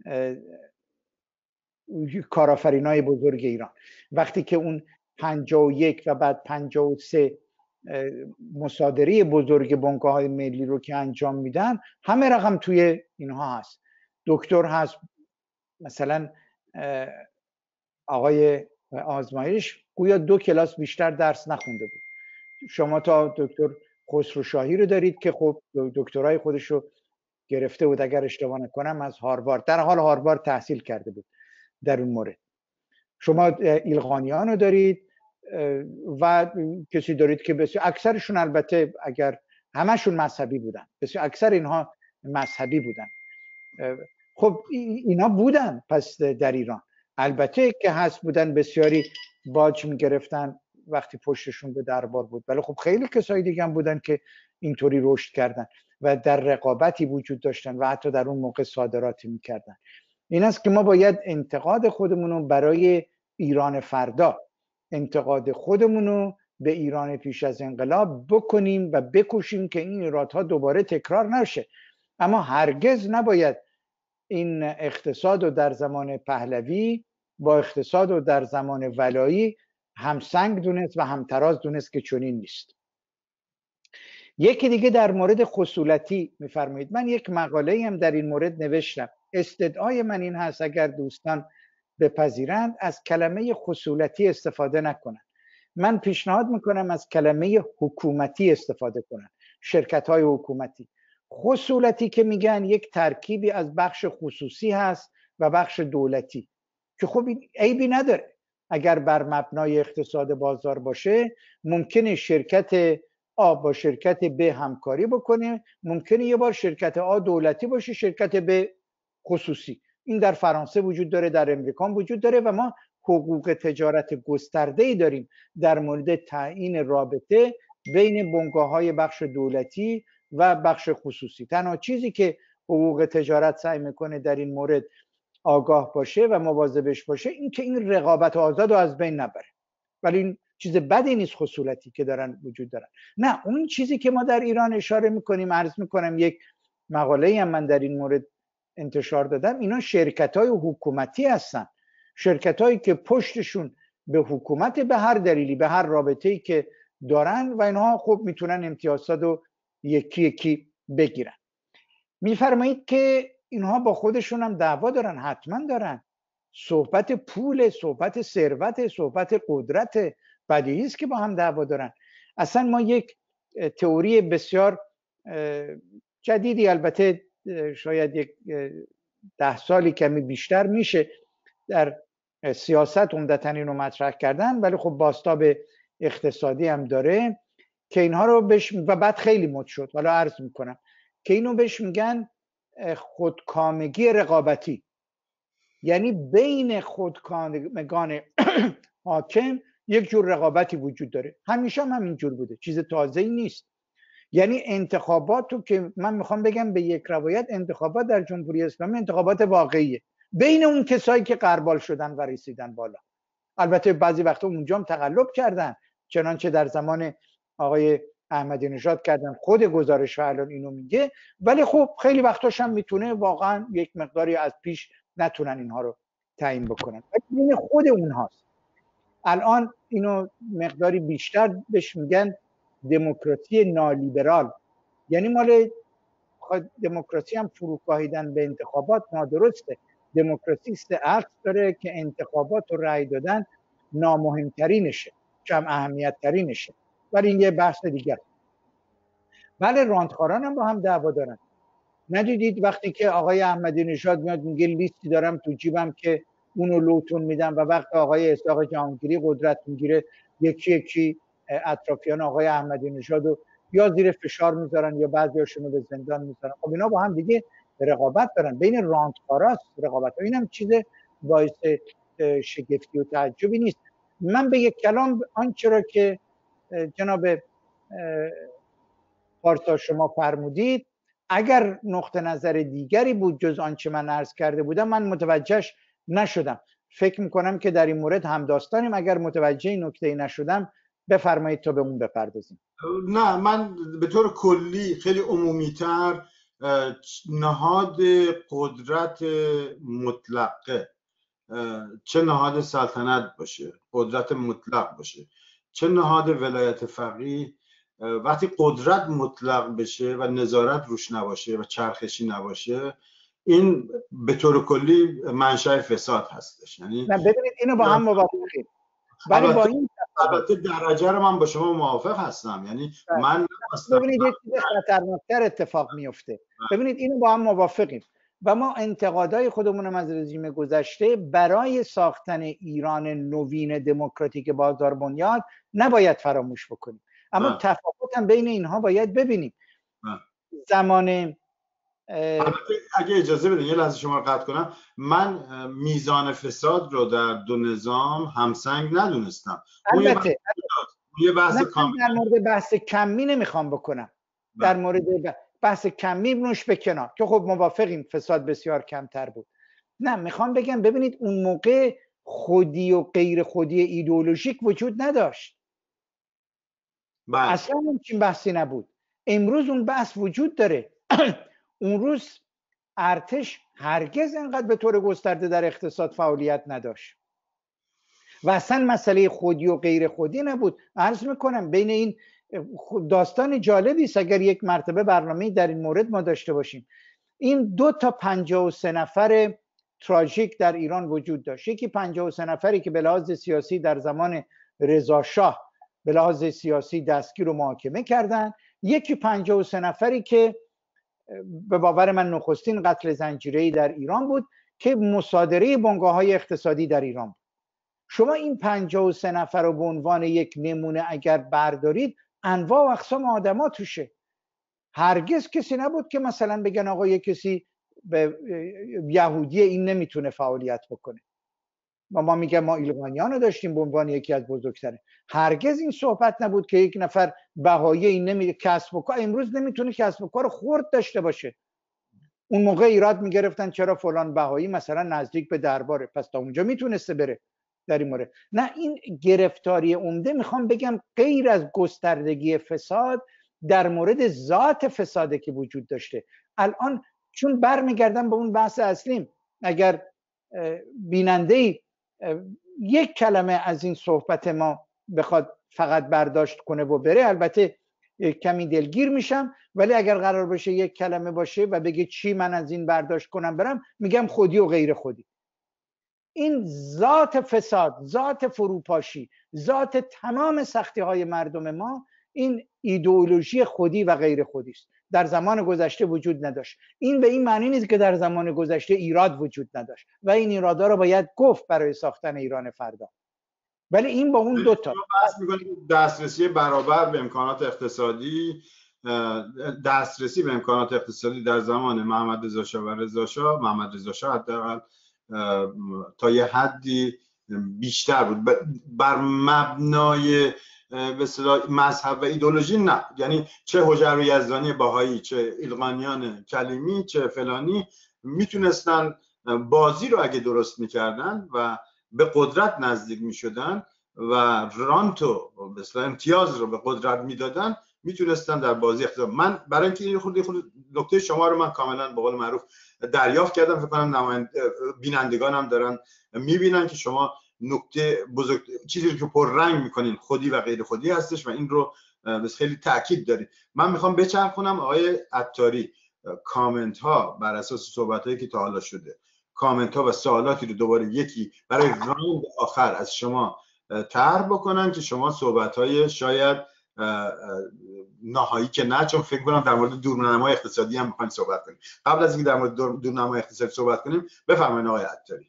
کارآفرینای بزرگ ایران. وقتی که اون 51 و بعد 53 مصادره بزرگ بنگاه‌های ملی رو که انجام میدن، همه رقم توی اینها هست. دکتر هست، مثلا آقای آزمایش گویا 2 کلاس بیشتر درس نخونده بود. شما تا دکتر خسرو شاهی رو دارید که خب دکترای خودش رو گرفته بود اگر اشتباه نکنم از هاروارد، در حال هاروارد تحصیل کرده بود در اون مورد. شما ایلخانیان رو دارید و کسی دارید که بسیار اکثرشون، البته اگر همشون مذهبی بودن، بسیار اکثر اینها مذهبی بودن. خب اینا بودن پس در ایران، البته که هست بودن بسیاری باج میگرفتن وقتی پشتشون به دربار بود، ولی خب خیلی کسایی دیگه هم بودن که اینطوری رشد کردن و در رقابتی وجود داشتن و حتی در اون موقع صادراتی میکردن. این است که ما باید انتقاد خودمونو برای ایران فردا، انتقاد خودمونو به ایران پیش از انقلاب بکنیم و بکوشیم که این ایرادها دوباره تکرار نشه. اما هرگز نباید این اقتصاد رو در زمان پهلوی با اقتصاد رو در زمان ولایی همسنگ دونست و همتراز دونست که چنین نیست. یکی دیگه در مورد خصولتی میفرمایید. من یک مقاله هم در این مورد نوشتم. استدعای من این هست اگر دوستان بپذیرند از کلمه خصولتی استفاده نکنن. من پیشنهاد میکنم از کلمه حکومتی استفاده کنن، شرکت‌های حکومتی. خصولتی که میگن یک ترکیبی از بخش خصوصی هست و بخش دولتی که خب عیبی نداره. اگر بر مبنای اقتصاد بازار باشه ممکنه شرکت آ با شرکت ب همکاری بکنه، ممکنه یه بار شرکت آ دولتی باشه شرکت ب خصوصی. این در فرانسه وجود داره، در امریکا وجود داره و ما حقوق تجارت گسترده‌ای داریم در مورد تعیین رابطه بین بنگاه‌های بخش دولتی و بخش خصوصی. تنها چیزی که حقوق تجارت سعی میکنه در این مورد آگاه باشه و مواظبش باشه این که این رقابت آزاد رو از بین نبره. ولی این چیز بدی نیست خصولتی که دارن وجود دارن. نه، اون چیزی که ما در ایران اشاره میکنیم، عرض میکنم یک مقاله هم من در این مورد انتشار دادم، اینا شرکت‌های حکومتی هستن، شرکت‌هایی که پشتشون به حکومت به هر دلیلی، به هر رابطه‌ای که دارن و اینها خب میتونن امتیازات رو یکی یکی بگیرن. میفرمایید که اینها با خودشون هم دعوا دارن، حتما دارن. صحبت پول، صحبت ثروت، صحبت قدرت، بدیهی است که با هم دعوا دارن. اصلا ما یک تئوری بسیار جدیدی، البته شاید یک 10 سالی کمی بیشتر میشه، در سیاست عمدتاً اینو مطرح کردن، ولی خب بازتاب اقتصادی هم داره که اینها رو و بعد خیلی مد شد، حالا عرض میکنم که اینو بهش میگن خودکامگی رقابتی. یعنی بین خودکامگان حاکم یک جور رقابتی وجود داره، همیشه هم اینجور بوده، چیز تازه‌ای نیست. یعنی انتخابات رو که من میخوام بگم به یک روایت انتخابات در جمهوری اسلامی انتخابات واقعیه بین اون کسایی که غربال شدن و رسیدن بالا. البته بعضی وقتا اونجا هم تقلب کردن، چنانچه در زمان آقای احمدی نژاد کردن، خود گزارش الان اینو میگه، ولی خب خیلی وقتاش هم میتونه واقعا یک مقداری از پیش نتونن اینها رو تعیین بکنن. این خود اونهاست. الان اینو مقداری بیشتر بهش میگن دموکراسی نالیبرال. یعنی مال دموکراسی هم فروکاهیدن به انتخابات نادرسته. دموکراسی 3 اصل داره که انتخابات و رأی دادن نامهمترینشه، کم اهمیت ترینشه، ولی این یه بحث دیگه. بله، راندخاران هم با هم دعوا دارن. ندیدید وقتی که آقای احمدی نژاد میاد میگه لیستی دارم تو جیبم که اونو لوتون میدم، و وقتی آقای اسحاق جهانگیری قدرت میگیره یکی یکی اطرافیان آقای احمدی نژاد رو یا زیر فشار میذارن یا بعضیاشون رو به زندان میذارن. خب اینا با هم دیگه رقابت دارن، بین راندخاراست رقابت. اینم چیز باعث شگفتی و تعجبی نیست. من به یک کلام آنچه را که جناب پارسا شما فرمودید، اگر نقطه نظر دیگری بود جز آنچه من عرض کرده بودم من متوجهش نشدم. فکر میکنم که در این مورد همداستانیم. اگر متوجه این نکته نشدم بفرمایید تا به اون بپردازیم. نه، من به طور کلی خیلی عمومی‌تر نهاد قدرت مطلقه، چه نهاد سلطنت باشه، قدرت مطلق باشه، چه نهاد ولایت فقیه، وقتی قدرت مطلق بشه و نظارت روش نباشه و چرخشی نباشه، این به طور کلی منشأ فساد هستش. یعنی نه ببینید اینو با هم موافقیم، ولی با این البته درجه رو من با شما موافق هستم. یعنی من ببینید یه چیز خطرناکتر اتفاق میفته. ببینید اینو با هم موافقیم و ما انتقادهای خودمونم از رژیم گذشته برای ساختن ایران نوین دموکراتیک بازار بنیاد نباید فراموش بکنیم. اما تفاوت هم بین اینها باید ببینیم. زمان البته اگه اجازه بدین یه لحظه شما رو قطع کنم، من میزان فساد رو در دو نظام همسنگ ندونستم. البته یه بحث من در مورد بحث کمی نمیخوام بکنم، در مورد بحث کمی نوش به کنار که خب موافقیم فساد بسیار کمتر بود. نه، میخوام بگم ببینید اون موقع خودی و غیر خودی ایدئولوژیک وجود نداشت. اصلا همچین بحثی نبود. امروز اون بحث وجود داره. اون روز ارتش هرگز اینقدر به طور گسترده در اقتصاد فعالیت نداشت و اصلا مسئله خودی و غیر خودی نبود. عرض میکنم بین این داستان جالبی است اگر یک مرتبه برنامه‌ای در این مورد ما داشته باشیم. این 2 تا 53 نفر تراژیک در ایران وجود داشت. یکی 53 نفری که به لحاظ سیاسی در زمان رضا شاه به لحاظ سیاسی دستگیر و محاکمه کردن، یکی 53 نفری که به باور من نخستین قتل زنجیره‌ای در ایران بود که مصادره بنگاه‌های اقتصادی در ایران بود. شما این 53 نفر رو به عنوان یک نمونه اگر بردارید، انواع و اقسام آدما توشه. هرگز کسی نبود که مثلا بگن آقا یک کسی به یهودی این نمیتونه فعالیت بکنه. ما میگم ما ایلغانیان رو داشتیم به عنوان یکی از بزرگترین. هرگز این صحبت نبود که یک نفر بهایی این نمی کسب و کار امروز نمیتونه کسب و کار خرد داشته باشه. اون موقع ایراد میگرفتن چرا فلان بهایی مثلا نزدیک به درباره، پس تا اونجا میتونسته بره در این مورد. نه، این گرفتاری عمده میخوام بگم غیر از گستردگی فساد در مورد ذات فساده که وجود داشته. الان چون برمیگردم به اون بحث اصلیم، اگر بیننده‌ای یک کلمه از این صحبت ما بخواد فقط برداشت کنه و بره، البته کمی دلگیر میشم، ولی اگر قرار باشه یک کلمه باشه و بگه چی من از این برداشت کنم برم، میگم خودی و غیر خودی. این ذات فساد، ذات فروپاشی، ذات تمام سختی های مردم ما، این ایدئولوژی خودی و غیر خودی است. در زمان گذشته وجود نداشت. این به این معنی نیست که در زمان گذشته ایراد وجود نداشت و این ایرادا رو باید گفت برای ساختن ایران فردا. ولی این با اون دو تا دسترسی برابر به امکانات اقتصادی، دسترسی به امکانات اقتصادی در زمان محمد رضا شاه و رضا شاه، محمد رضا شاه حداقل تا یه حدی بیشتر بود بر مبنای به اصطلاح مذهب و ایدئولوژی. نه، یعنی چه هوجر یزدانی بهایی، چه ایلغانیان کلیمی، چه فلانی میتونستن بازی رو اگه درست میکردن و به قدرت نزدیک میشدن و رانتو به اصطلاح امتیاز رو به قدرت میدادن، میتونستن در بازی اقتصاد. من برای اینکه این خود نکته شما رو من کاملا به قول معروف دریافت کردم، فکر کنم بینندگانم دارن میبینن که شما نکته بزرگ چیزی رو که پررنگ میکنین خودی و غیر خودی هستش و این رو بس خیلی تاکید دارید. من میخوام بچرخونم آقای عطاری کامنت ها بر اساس صحبت هایی که تا حالا شده، کامنت ها و سوالاتی رو دوباره یکی برای راند آخر از شما طرح بکنن که شما صحبت های شاید نهایی که نه، چون فکر کنم در مورد دورنمای اقتصادی هم میخوایم صحبت کنیم. قبل از اینکه در مورد دورنمای اقتصادی صحبت کنیم بفرمایید آقای عطاری.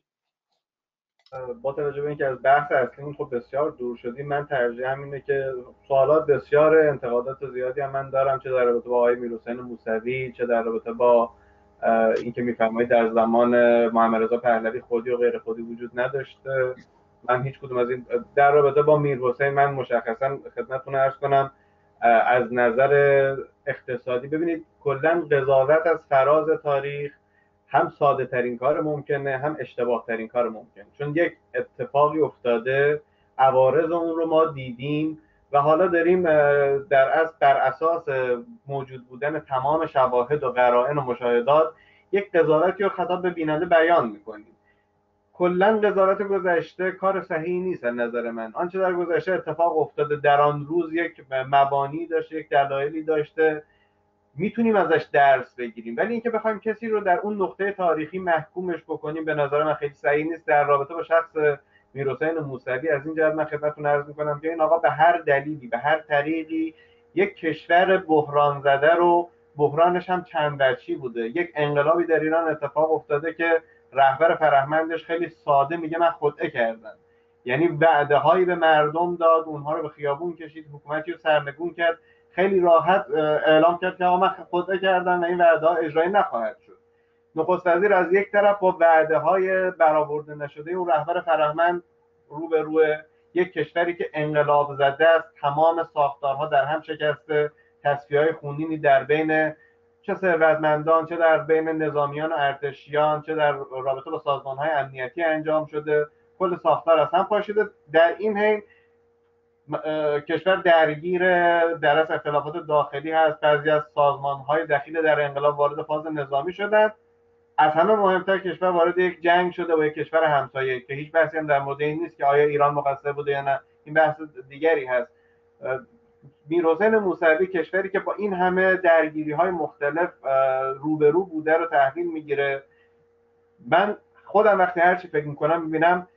با توجه به اینکه از بحث اصلی خب بسیار دور شدیم، من ترجیحم اینه که سوالات بسیار، انتقادات زیادی هم من دارم، چه در رابطه با آقای میرحسین موسوی، چه در رابطه با اینکه میفرمایید در زمان محمد رضا پهلوی خودی و غیر خودی وجود نداشته. من هیچ کدوم از این در رابطه با میرحسین من مشخصا خدمتتون عرض کنم از نظر اقتصادی ببینید کلا قضاوت از فراز تاریخ هم ساده ترین کار ممکنه، هم اشتباه ترین کار ممکنه، چون یک اتفاقی افتاده، عوارض اون رو ما دیدیم و حالا داریم بر اساس موجود بودن تمام شواهد و قرائن و مشاهدات یک قضاوتی رو خطاب به بیننده بیان میکنیم. کلا قضاوت گذشته کار صحیحی نیست از نظر من. آنچه در گذشته اتفاق افتاده در آن روز یک مبانی داشته، یک دلایلی داشته، میتونیم ازش درس بگیریم، ولی اینکه بخوایم کسی رو در اون نقطه تاریخی محکومش بکنیم به نظر من خیلی صحیح نیست. در رابطه با شخص میرحسین موسوی از این جهت من خدمتتون عرض میکنم که این آقا به هر دلیلی، به هر طریقی یک کشور بحران زده رو، بحرانش هم چند وجهی بوده، یک انقلابی در ایران اتفاق افتاده که رهبر فرهمندش خیلی ساده میگه من خدعه کردم، یعنی وعده هایی به مردم داد، اونها رو به خیابون کشید، حکومتی رو سرنگون کرد، خیلی راحت اعلام کرد که من خطا کردم و این وعده ها اجرایی نخواهد شد. نخست وزیر از یک طرف با وعده های برآورده نشده اون رهبر فرهمند روبروی یک کشوری که انقلاب زده است، تمام ساختارها در هم شکسته، تصفیه‌های خونینی در بین چه ثروتمندان، چه در بین نظامیان و ارتشیان، چه در رابطه با سازمان‌های امنیتی انجام شده، کل ساختار از هم پاشیده. در این حین کشور درگیر در از اختلافات داخلی هست، بعضی از سازمان‌های دخیل در انقلاب وارد فاز نظامی شدند. از همه مهمتر کشور وارد یک جنگ شده با یک کشور همسایه که هیچ بحثی هم در مورد این نیست که آیا ایران مقصر بوده یا نه، این بحث دیگری هست. میرحسین موسوی کشوری که با این همه درگیری‌های مختلف روبرو بوده رو تحویل میگیره. من خودم وقتی هر چی فکر میکنم میبینم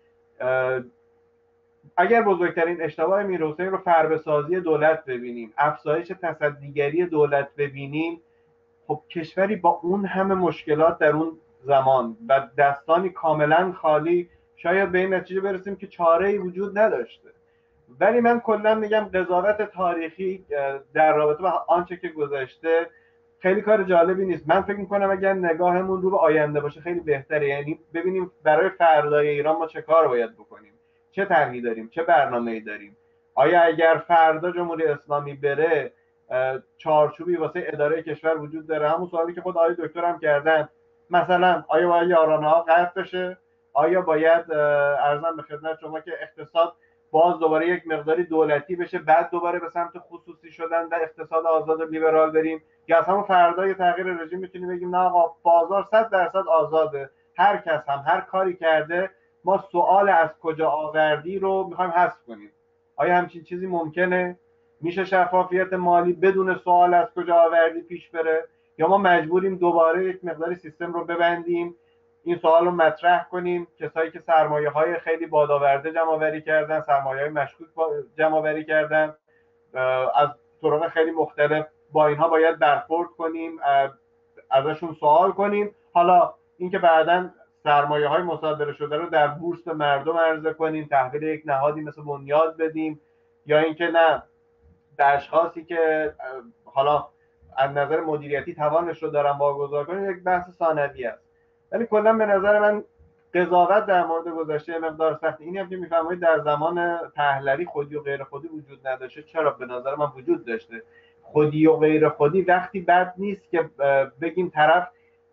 اگر بزرگترین اشتباه میرحسین رو فربه‌سازی دولت ببینیم، افزایش تصدیگری دولت ببینیم، خب کشوری با اون همه مشکلات در اون زمان و دستانی کاملا خالی شاید به این نتیجه برسیم که چاره‌ای وجود نداشته. ولی من کلا میگم قضاوت تاریخی در رابطه با آنچه که گذشته خیلی کار جالبی نیست. من فکر میکنم اگر نگاهمون رو به آینده باشه خیلی بهتره، یعنی ببینیم برای فردای ایران ما چه کار باید بکنیم، چه طرحی داریم، چه برنامه‌ای داریم. آیا اگر فردا جمهوری اسلامی بره چارچوبی واسه اداره کشور وجود داره؟ همون سوالی که خود آقای دکتر هم کردن، مثلا آیا باید یارانه ها قطع بشه؟ آیا باید ارزم به خدمت شما که اقتصاد باز دوباره یک مقداری دولتی بشه، بعد دوباره به سمت خصوصی شدن و اقتصاد آزاد و لیبرال بریم؟ یا از همون فردا یه تغییر رژیم میتونیم بگیم نه آقا بازار 100% آزاده، هر کس هم هر کاری کرده ما سوال از کجا آوردی رو میخوایم حذف کنیم؟ آیا همچین چیزی ممکنه؟ میشه شفافیت مالی بدون سوال از کجا آوردی پیش بره؟ یا ما مجبوریم دوباره یک مقداری سیستم رو ببندیم، این سوال رو مطرح کنیم، کسایی که سرمایه های خیلی بادآورده جمع آوری کردن، سرمایه های مشکوک جمع آوری کردن، از طرق خیلی مختلف با اینها باید برخورد کنیم، ازشون سوال کنیم. حالا اینکه بعداً سرمایه های مصادره شده رو در بورس به مردم عرضه کنیم، تحویل یک نهادی مثل بنیاد بدیم، یا اینکه نه در اشخاصی که حالا از نظر مدیریتی توانش رو دارن واگذار کنیم، یک بحث ثانوی است. ولی کلا به نظر من قضاوت در مورد گذشته مقدار سخت. اینی هم که میفرمایید در زمان پهلوی خودی و غیر خودی وجود نداشته، چرا؟ به نظر من وجود داشته. خودی و غیر خودی وقتی بد نیست که بگیم طرف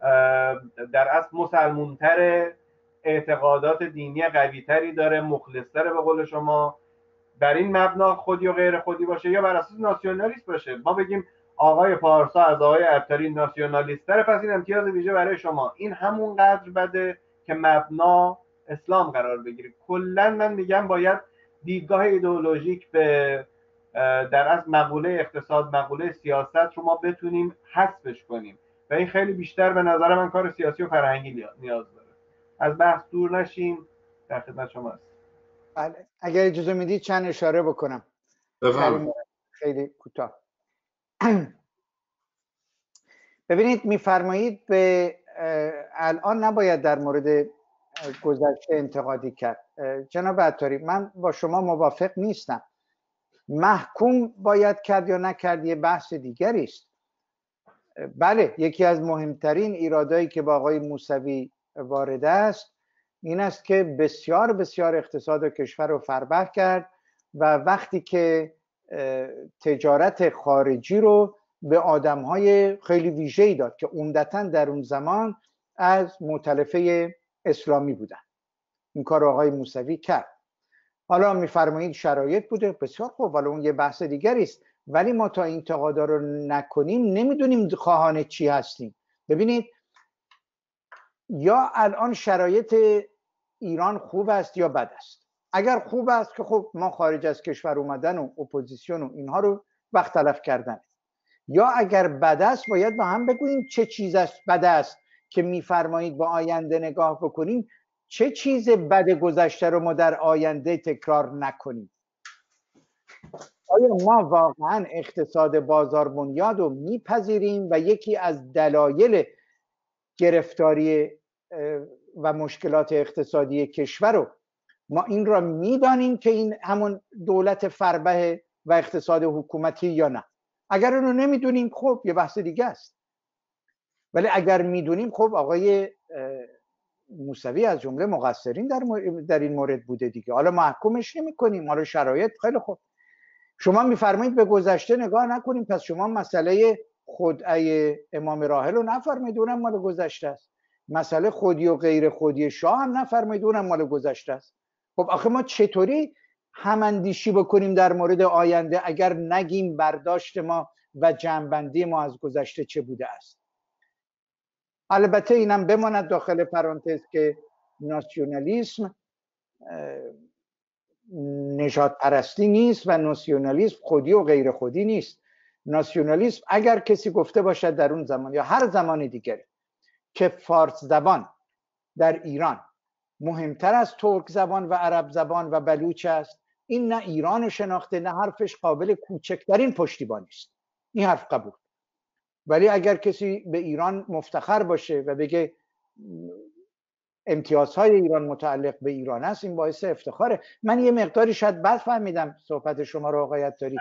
در اصل مسلمونتر، اعتقادات دینی قویتری داره، مخلصتره به قول شما، بر این مبنا خودی و غیر خودی باشه، یا بر اساس ناسیونالیست باشه. ما بگیم آقای پارسا از آقای عطاری ناسیونالیست‌تره، پس این امتیاز ویژه برای شما. این همون قدر بده که مبنا اسلام قرار بگیره. کلا من میگم باید دیدگاه ایدئولوژیک به در از مقوله اقتصاد، مقوله سیاست رو ما بتونیم حذفش کنیم و این خیلی بیشتر به نظر من کار سیاسی و فرهنگی نیاز داره. از بحث دور نشیم، در خدمت شما هستم. بله، اگر اجازه میدید چند اشاره بکنم. بفهم. خیلی کوتاه. ببینید، میفرمایید به الان نباید در مورد گذشته انتقادی کرد. جناب عطاری، من با شما موافق نیستم. محکوم باید کرد یا نکرد یه بحث دیگری است. بله، یکی از مهمترین ایرادایی که با آقای موسوی وارد است این است که بسیار بسیار اقتصاد کشور رو فربه کرد و وقتی که تجارت خارجی رو به آدم‌های خیلی ویژه‌ای داد که عمدتاً در اون زمان از مؤتلفه اسلامی بودن. این کار آقای موسوی کرد. حالا میفرمایید شرایط بوده، بسیار خوب، حالا اون یه بحث دیگری است، ولی ما تا این انتقادا رو نکنیم نمیدونیم خواهان چی هستیم. ببینید، یا الان شرایط ایران خوب است یا بد است. اگر خوب است که خب ما خارج از کشور اومدن و اپوزیسیون و اینها رو وقت تلف کردن، یا اگر بد است باید با هم بگوییم چه چیز است بد است که میفرمایید با آینده نگاه بکنیم، چه چیز بد گذشته رو ما در آینده تکرار نکنیم. آیا ما واقعا اقتصاد بازار بنیاد رو میپذیریم و یکی از دلایل گرفتاری و مشکلات اقتصادی کشور رو ما این را میدانیم که این همون دولت فربه و اقتصاد حکومتی یا نه؟ اگر اونو نمیدونیم خب یه بحث دیگه است، ولی اگر میدونیم خب آقای موسوی از جمله مقصرین در این مورد بوده دیگه. حالا محکومش نمی‌کنیم، حالا شرایط خیلی خوب. شما میفرمایید به گذشته نگاه نکنیم، پس شما مسئله خدعه امام راحل رو نفرمایید اونم مال گذشته است، مسئله خودی و غیر خودی شاه هم نفرمایید اونم مال گذشته است. خب آخه ما چطوری هماندیشی بکنیم در مورد آینده اگر نگیم برداشت ما و جنبندی ما از گذشته چه بوده است؟ البته اینم بماند داخل پرانتز که ناسیونالیسم نژاد پرستی نیست و ناسیونالیسم خودی و غیر خودی نیست. ناسیونالیسم اگر کسی گفته باشد در اون زمان یا هر زمان دیگری که فارس زبان در ایران مهمتر از ترک زبان و عرب زبان و بلوچ است، این نه ایران شناخته نه حرفش قابل کوچکترین پشتیبانی است. این حرف قبول. ولی اگر کسی به ایران مفتخر باشه و بگه امتیازهای ایران متعلق به ایران است، این باعث افتخاره. من یه مقداری شاید بد فهمیدم صحبت شما رو آقای عطاری.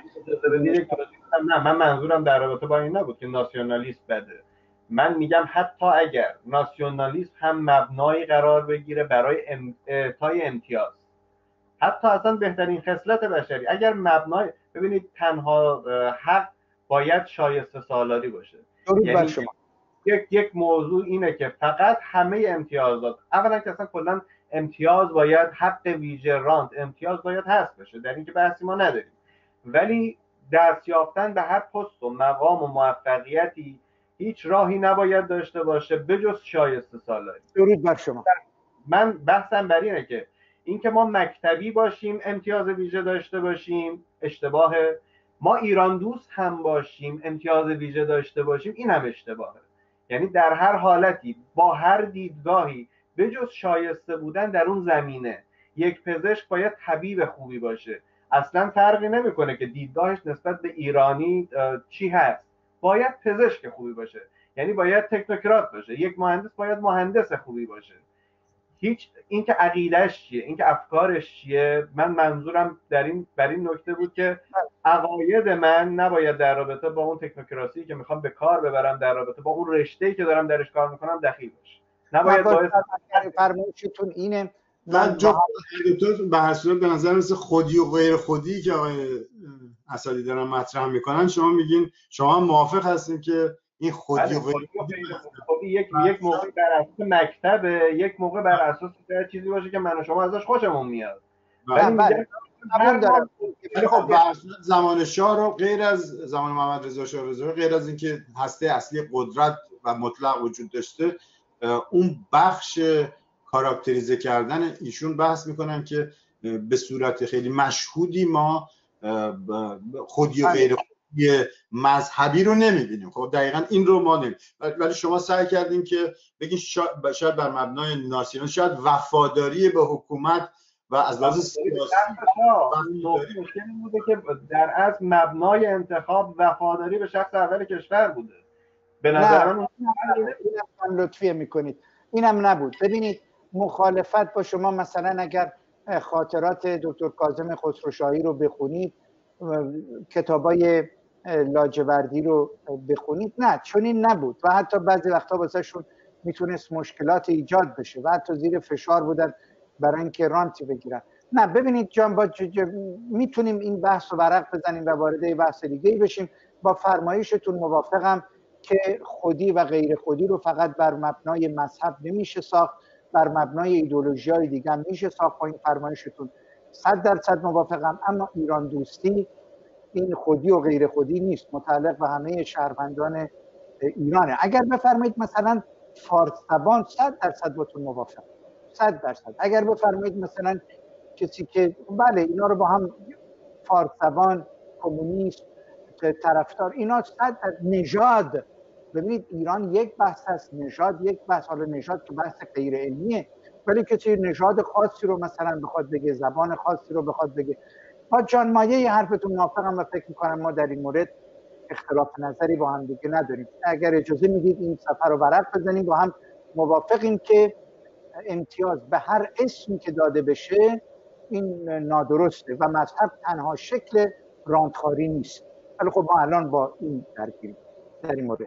نه، من منظورم در رابطه با این نبود که ناسیونالیسم بده. من میگم حتی اگر ناسیونالیسم هم مبنایی قرار بگیره برای اعطای امتیاز، حتی اصلا بهترین خصلت بشری، اگر مبنای، ببینید تنها حق باید شایسته سالاری باشه. یعنی شما یک موضوع اینه که فقط همه امتیازات، اولا که اصلا کلا امتیاز باید حق ویژه رانت امتیاز باید هست بشه، در اینکه بحثی ما نداریم، ولی دست یافتن به هر پست و مقام و موفقیتی هیچ راهی نباید داشته باشه بجز شایسته سالاری. درود بر شما. من بحثم بر اینه که اینکه ما مکتبی باشیم امتیاز ویژه داشته باشیم اشتباهه، ما ایران دوست هم باشیم امتیاز ویژه داشته باشیم این هم اشتباهه. یعنی در هر حالتی با هر دیدگاهی بجز شایسته بودن در اون زمینه، یک پزشک باید طبیب خوبی باشه، اصلا فرقی نمیکنه که دیدگاهش نسبت به ایرانی چی هست، باید پزشک خوبی باشه، یعنی باید تکنوکرات باشه. یک مهندس باید مهندس خوبی باشه. هیچ اینکه عقیده‌اش چیه، اینکه افکارش چیه، من منظورم بر این نکته بود که عقاید من نباید در رابطه با اون تکنوکراسی که میخوام به کار ببرم، در رابطه با اون رشته‌ای که دارم درش کار میکنم دخیل باشه. نباید باعث فرمایشتون اینه. من دکتر به هر صورت به نظر مثل خودی و غیر خودی که آقای اسدی دارن مطرح میکنن، شما میگین شما موافق هستین که این خودی و غیر خودی یک موقع بر اساس مکتبه، یک موقع بر اساس چیزی باشه که من و شما ازش خوشمون میاد. بله خب زمان شاه رو غیر از زمان محمد رضا شاه رضایی، غیر از اینکه هسته اصلی قدرت و مطلق وجود داشته، اون بخش کاراکتریزه کردن ایشون بحث میکنن که به صورت خیلی مشهودی ما خودی و غیر خودی مذهبی رو نمیبینیم. خب دقیقاً این رو ما نمیبینیم، ولی شما سعی کردین که بگین شاید بر مبنای ناسیونال، شاید وفاداری به حکومت و از لحاظ سیاسی مشکل این بوده که در از مبنای انتخاب وفاداری به شخص اول کشور بوده. به نظر من اینم لطفیه میکنید، اینم نبود. ببینید مخالفت با شما مثلا اگر خاطرات دکتر کاظم خسروشاهی رو بخونید، کتابای لاجوردی رو بخونید، نه چون این نبود و حتی بعضی وقتا واسه شون میتونست مشکلات ایجاد بشه و حتی زیر فشار بودن برای اینکه رانتی بگیرن. نه ببینید جان، میتونیم این بحث رو ورق بزنیم و وارد بحث دیگه بشیم. با فرمایشتون موافقم که خودی و غیر خودی رو فقط بر مبنای مذهب نمیشه ساخت، بر مبنای ایدئولوژی‌های دیگه هم میشه ساخت. با این فرمایشتون 100% موافقم. اما ایران دوستی این خودی و غیر خودی نیست، متعلق به همه شهروندان ایرانه. اگر بفرمایید مثلا فارس زبان، 100% باتون موافقم، 100%. اگر بفرمایید مثلا کسی که بله اینا رو با هم فارس زبان، کمونیست، طرفدار، اینا 100%. نژاد، ببینید ایران یک بحث هست، نژاد یک بحث، حالا نژاد که بحث غیر علمیه، ولی کسی نژاد خاصی رو مثلا بخواد بگه، زبان خاصی رو بخواد بگه، با جان مایه حرفتون موافقم و فکر میکنم ما در این مورد اختلاف نظری با هم دیگه نداریم. اگر اجازه میدید این سفر رو ورق بزنیم، با هم موافقیم که امتیاز به هر اسمی که داده بشه این نادرسته و مذهب تنها شکل رانتخواری نیست. ولی خب ما الان با این درگیریم در این مورد.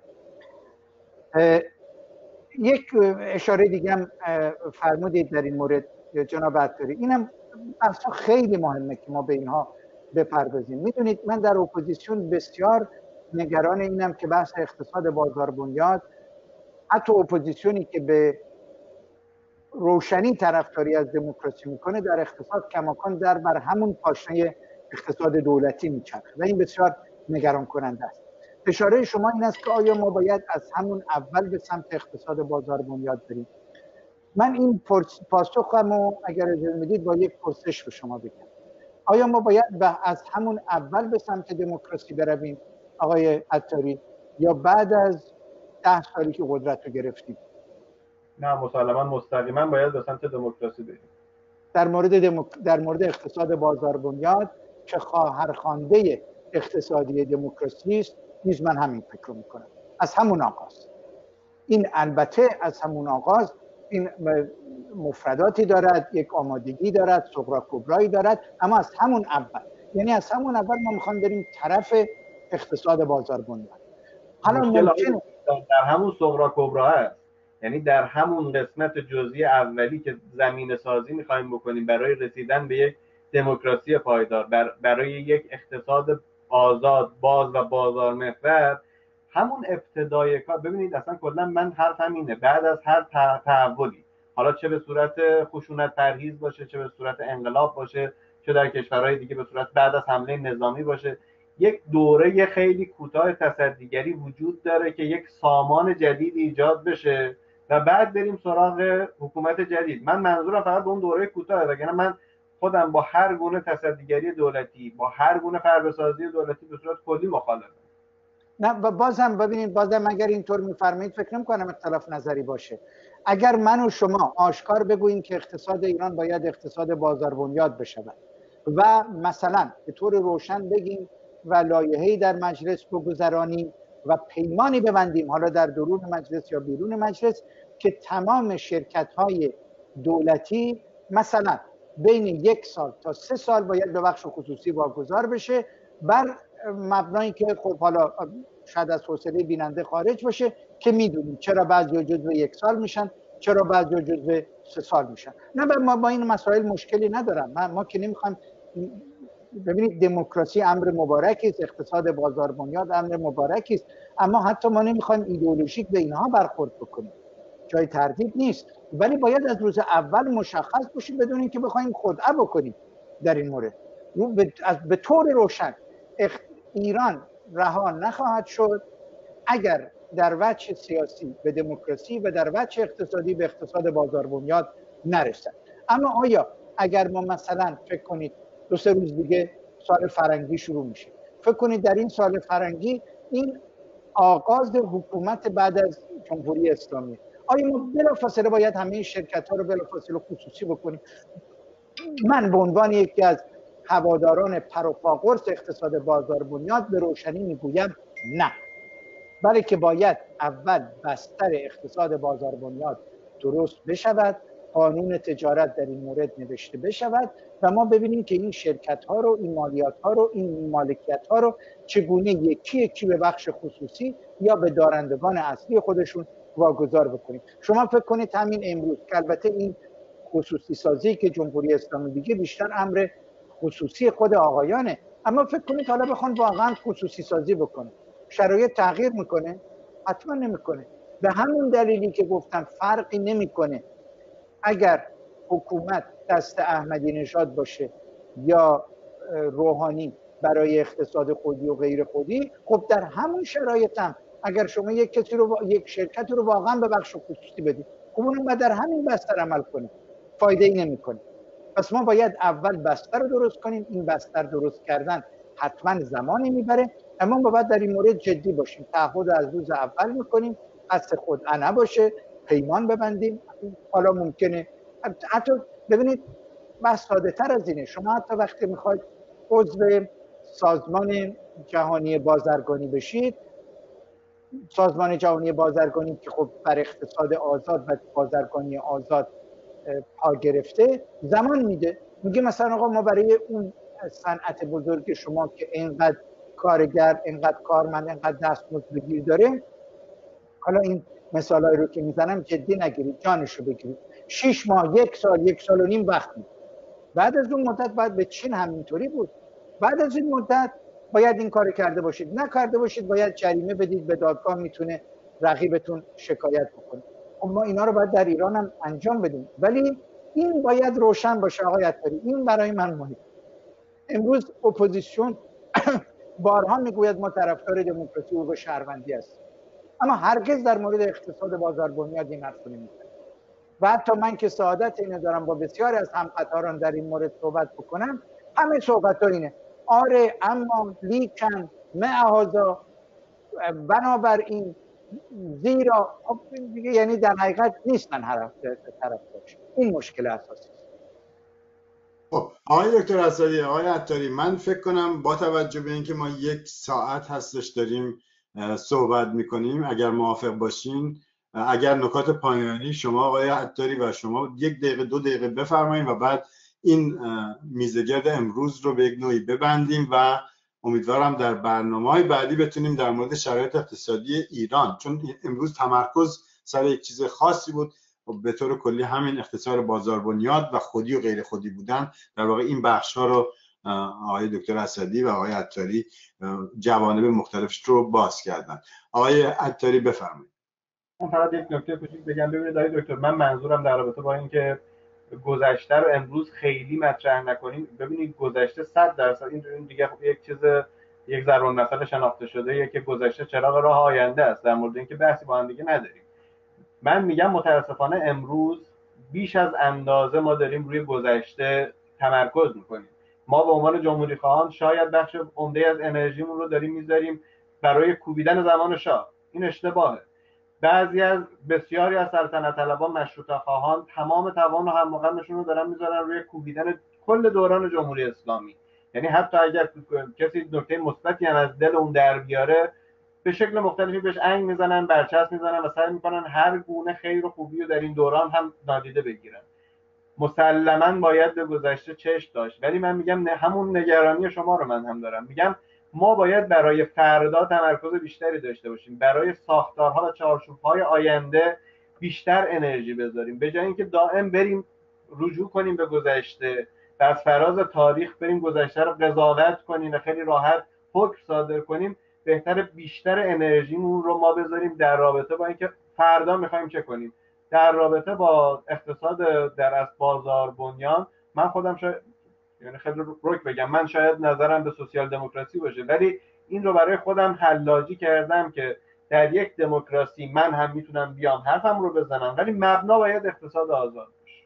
یک اشاره دیگه هم فرمودید در این مورد جناب عطاری، اینم اصلا خیلی مهمه که ما به اینها بپردازیم. میدونید من در اپوزیسیون بسیار نگران اینم که بحث اقتصاد بازار بنیاد، حتی اپوزیسیونی که به روشنی طرفداری از دموکراسی میکنه، در اقتصاد کماکان در بر همون پاشنه اقتصاد دولتی میچرخه و این بسیار نگران کننده است. اشاره شما این است که آیا ما باید از همون اول به سمت اقتصاد بازار بنیاد بریم؟ من این پاسخمو اگر اجازه میدید با یک پرسش به شما بگم. آیا ما باید از همون اول به سمت دموکراسی برویم آقای عطاری یا بعد از 10 سالی که قدرت رو گرفتیم؟ نه مسلما مستقیما باید به سمت دموکراسی بریم. در مورد اقتصاد بازار بنیاد که خواهرخوانده اقتصادی دموکراسی است، نیز من همین فکر میکنم. از همون آغاز این البته از همون آغاز این مفرداتی دارد، یک آمادگی دارد، صغرا کبرایی دارد، اما از همون اول، یعنی از همون اول ما میخوایم بریم طرف اقتصاد بازار بنیاد. حالا ممکنه در همون صغرا کبرا هست، یعنی در همون قسمت جزئی اولی که زمینه سازی میخوایم بکنیم برای رسیدن به یک دموکراسی پایدار، برای یک اقتصاد آزاد، باز و بازار محور، همون ابتدای کار. ببینید اصلا کلا من حرفم اینه، بعد از هر تحولی، حالا چه به صورت خشونت پرهیز باشه، چه به صورت انقلاب باشه، چه در کشورهای دیگه به صورت بعد از حمله نظامی باشه، یک دوره خیلی کوتاه تصدیگری وجود داره که یک سامان جدید ایجاد بشه و بعد بریم سراغ حکومت جدید. من منظورم فقط به اون دوره کوتاه، وگرنه من خودم با هر گونه تصدیگری دولتی، با هر گونه فربه‌سازی دولتی به صورت کلی مخالفم. نه بازم ببینید، بازم اگر اینطور میفرمایید فکر نمی‌کنم اختلاف نظری باشه. اگر من و شما آشکار بگوییم که اقتصاد ایران باید اقتصاد بازار بنیاد بشود و مثلا به طور روشن بگیم و لایحه‌ای در مجلس بگذرانیم و پیمانی ببندیم، حالا در درون مجلس یا بیرون مجلس، که تمام شرکت‌های دولتی مثلا بین 1 سال تا 3 سال باید به بخش خصوصی واگذار بشه، بر مبنایی که خب حالا شاید از حوصله بیننده خارج باشه که میدونیم چرا بعضی جزو 1 سال میشن، چرا بعضی جزو 3 سال میشن. نه ما با این مسائل مشکلی ندارم. ما که نمیخوایم. ببینید دموکراسی امر مبارکی است، اقتصاد بازار بنیاد امر مبارکی است، اما حتی ما نمیخوایم ایدئولوژیک به اینها برخورد بکنیم، جای تردید نیست، ولی باید از روز اول مشخص باشیم بدون اینکه بخوایم خدعه بکنیم در این مورد. به طور روشن ایران رها نخواهد شد اگر در وجه سیاسی به دموکراسی و در وجه اقتصادی به اقتصاد بازار بنیاد نرسد. اما آیا اگر ما مثلا فکر کنید 2-3 روز دیگه سال فرنگی شروع میشه، فکر کنید در این سال فرنگی این آغاز حکومت بعد از جمهوری اسلامی، آیا ما بلافاصله باید همه شرکت ها رو بلافاصله خصوصی بکنیم؟ من به عنوان یکی از هواداران پروپاگورس اقتصاد بازار بنیاد به روشنی میگویم نه، بلکه باید اول بستر اقتصاد بازار بنیاد درست بشود، قانون تجارت در این مورد نوشته بشود و ما ببینیم که این شرکت ها رو، این مالیات ها رو، این مالکیت ها رو چگونه یکی یکی به بخش خصوصی یا به دارندگان اصلی خودشون واگذار بکنیم. شما فکر کنید همین امروز که البته این خصوصی سازی که جمهوری اسلامی میگه بیشتر امر خصوصی خود آقایانه، اما فکر کنید حالا بخوان واقعا خصوصی سازی بکنه، شرایط تغییر میکنه؟ حتما نمیکنه. به همون دلیلی که گفتم فرقی نمیکنه اگر حکومت دست احمدی نژاد باشه یا روحانی برای اقتصاد خودی و غیر خودی، خب در همون شرایط هم اگر شما یک شرکت رو واقعا به بخش خصوصی بدید، خب اون باید در همین بستر عمل کنه، فایده ای نمیکنه. پس ما باید اول بستر رو درست کنیم. این بستر درست کردن حتما زمانی میبره، اما ما باید در این مورد جدی باشیم. تعهد از روز اول میکنیم، قصد خدعه نباشه، پیمان ببندیم. حالا ممکنه حتی ببینید بس ساده تر از اینه، شما حتی وقتی میخواید عضو سازمان جهانی بازرگانی بشید، سازمان جهانی بازرگانی که خب بر اقتصاد آزاد و بازرگانی آزاد پا گرفته، زمان میده، میگه مثلا آقا ما برای اون صنعت بزرگ شما که اینقدر کارگر، اینقدر کارمند، اینقدر دستمزد بگیر داره، حالا این مثالایی رو که میزنم جدی نگیرید، جانشو بگیرید. 6 ماه، 1 سال، 1 سال و نیم وقت بود. بعد از اون مدت باید به چین همینطوری بود. بعد از این مدت باید این کار کرده باشید، نکرده باشید باید جریمه بدید، به دادگاه میتونه رقیبتون شکایت بکنه. ما اینا رو باید در ایران هم انجام بدیم، ولی این باید روشن باشه آقای عطاری. این برای من مهمه. امروز اپوزیسیون بارها میگوید ما طرفدار دموکراسی و شهروندی هستیم، اما هرگز در مورد اقتصاد بازار بنیاد این حرف نمیزنه. و حتی من که سعادت اینه دارم با بسیاری از همقطاران در این مورد صحبت بکنم، همه صحبت ها اینه آره اما لیکن معهازا بنابراین زیرا دیگه، یعنی در حقیقت نیستن طرفدارش. این مشکل اساسی است. خب آقای دکتر اسدی، آقای عطاری، من فکر کنم با توجه به اینکه ما 1 ساعت هستش داریم صحبت میکنیم، اگر موافق باشین، اگر نکات پایانی شما آقای عطاری و شما 1 دقیقه 2 دقیقه بفرمایید و بعد این میزگرد امروز رو به یک نوعی ببندیم و امیدوارم در برنامه‌های بعدی بتونیم در مورد شرایط اقتصادی ایران، چون امروز تمرکز سر یک چیز خاصی بود، به طور کلی همین اقتصاد بازار بنیاد و خودی و غیر خودی بودن، در واقع این بخش‌ها رو آقای دکتر اسدی و آقای عطاری جوانب مختلفش رو باز کردن. آقای عطاری بفرمایید. من فقط یک نکته کوچیک بگم. ببینید آقای دکتر، من منظورم در رابطه با اینکه گذشته رو امروز خیلی مطرح نکنیم. ببینید گذشته 100% این دیگه خب یک چیز، یک ضرب المثل شناخته شده که گذشته چراغ راه آینده است، در مورد اینکه بحثی با هم دیگه نداریم. من میگم متاسفانه امروز بیش از اندازه ما داریم روی گذشته تمرکز میکنیم. ما به عنوان جمهوری خواهان شاید بخش عمده از انرژیمون رو داریم میذاریم برای کوبیدن زمان شاه. این اشتباهه. بسیاری از سلطنت طلبان، مشروطه خواهان تمام توان و هم‌مقامشون رو دارن میذارن روی کوبیدن کل دوران جمهوری اسلامی. یعنی حتی اگر کسی نکته مثبتی هم از دل اون در بیاره، به شکل مختلفی بهش انگ میزنن، برچسب میزنن و سعی میکنن هر گونه خیر و خوبی رو در این دوران هم نادیده بگیرن. مسلماً باید به گذشته چشم داشت، ولی من میگم همون نگرانی شما رو من هم دارم. میگم ما باید برای فردا تمرکز بیشتری داشته باشیم، برای ساختارها و چارچوب‌های آینده بیشتر انرژی بذاریم، به جای اینکه دائم بریم رجوع کنیم به گذشته و از فراز تاریخ بریم گذشته رو قضاوت کنیم و خیلی راحت حکم صادر کنیم. بهتره بیشتر انرژیمون رو ما بذاریم در رابطه با اینکه فردا میخوایم چه کنیم. در رابطه با اقتصاد در از بازار بنیان، من خودم یعنی خیلی روک بگم، من شاید نظرم به سوسیال دموکراسی باشه، ولی این رو برای خودم حلاجی کردم که در یک دموکراسی من هم میتونم بیام حرفم رو بزنم، ولی مبنا باید اقتصاد آزاد باشه.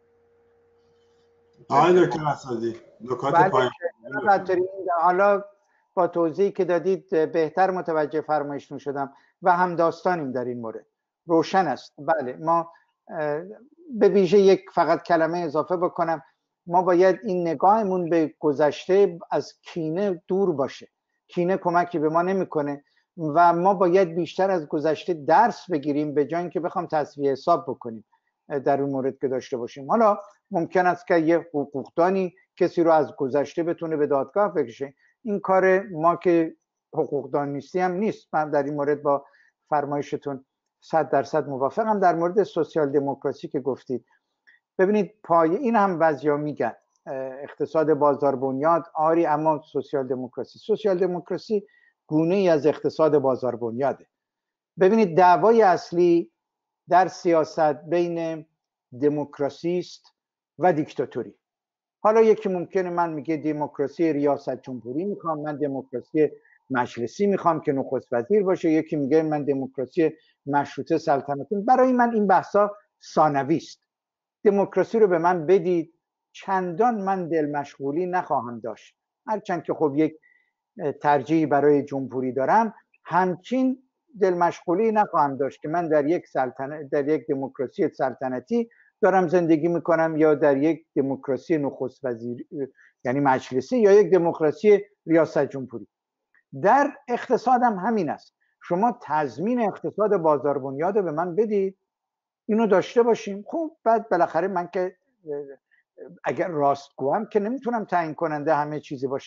آقای دکتر اسدی، نکات پایانی. حالا با توضیحی که دادید بهتر متوجه فرمایشتون شدم و هم داستانیم در این مورد. روشن است. بله، ما به ویژه یک فقط کلمه اضافه بکنم، ما باید این نگاهمون به گذشته از کینه دور باشه. کینه کمکی به ما نمیکنه و ما باید بیشتر از گذشته درس بگیریم به جای اینکه بخوام تصفیه حساب بکنیم در اون مورد که داشته باشیم. حالا ممکن است که یه حقوقدانی کسی رو از گذشته بتونه به دادگاه بکشه، این کار ما که حقوقدان نیستی هم نیست. من در این مورد با فرمایشتون 100% موافقم. در مورد سوسیال دموکراسی که گفتید، ببینید پایه این هم بعضیا میگن اقتصاد بازار بنیاد آری، اما سوسیال دموکراسی گونه ای از اقتصاد بازار بنیاده. ببینید دعوای اصلی در سیاست بین دموکراسی است و دیکتاتوری. حالا یکی ممکنه من میگه دموکراسی ریاست جمهوری میخوام، من دموکراسی مجلسی میخوام که نخست وزیر باشه، یکی میگه من دموکراسی مشروطه سلطنتی. برای من این بحثا ثانوی است. دموکراسی رو به من بدید، چندان من دل مشغولی نخواهم داشت، هرچند که خب یک ترجیحی برای جمهوری دارم، همچین دل مشغولی نخواهم داشت که من در یک دموکراسی سلطنتی دارم زندگی میکنم یا در یک دموکراسی نخست وزیر یعنی مجلسی یا یک دموکراسی ریاست جمهوری. در اقتصاد هم همین است. شما تضمین اقتصاد بازار بنیاد رو به من بدید، اینو داشته باشیم. خب بعد بالاخره من که اگر راستگوام که نمیتونم تعیین کننده همه چیزی باشم،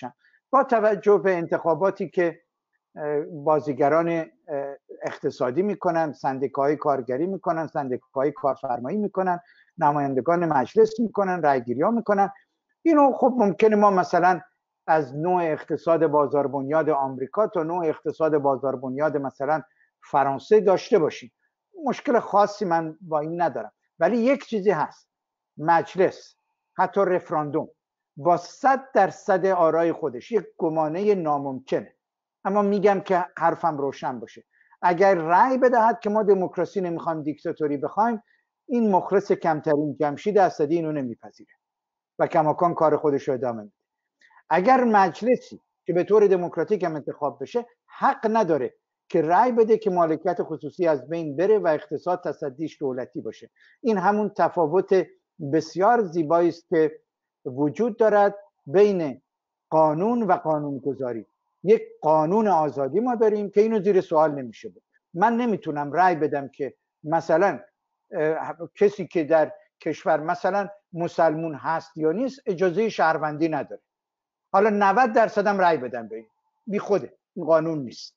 با توجه به انتخاباتی که بازیگران اقتصادی میکنن، سندیکاهای کارگری میکنن، سندیکاهای کارفرمایی میکنن، نمایندگان مجلس میکنن، رأیگیری‌ها میکنن. اینو خب ممکنه ما مثلا از نوع اقتصاد بازار بنیاد آمریکا تا نوع اقتصاد بازار بنیاد مثلا فرانسه داشته باشیم، مشکل خاصی من با این ندارم. ولی یک چیزی هست، مجلس حتی رفراندوم با 100% آرای خودش یک گمانه ناممکنه، اما میگم که حرفم روشن باشه، اگر رأی بدهد که ما دموکراسی نمیخوایم دیکتاتوری بخوایم، این مخلص کمترین جمشید اسدی اینو نمیپذیره و کماکان کار خودش رو ادامه میده. اگر مجلسی که به طور دموکراتیک هم انتخاب بشه حق نداره که رأی بده که مالکیت خصوصی از بین بره و اقتصاد تصدیش دولتی باشه. این همون تفاوت بسیار زیبایی است که وجود دارد بین قانون و قانونگذاری. یک قانون آزادی ما داریم که اینو زیر سوال نمیشه بود. من نمیتونم رأی بدم که مثلا کسی که در کشور مثلا مسلمون هست یا نیست اجازه شهروندی نداره، حالا 90% هم رأی بدم به این، بی خوده، این قانون نیست.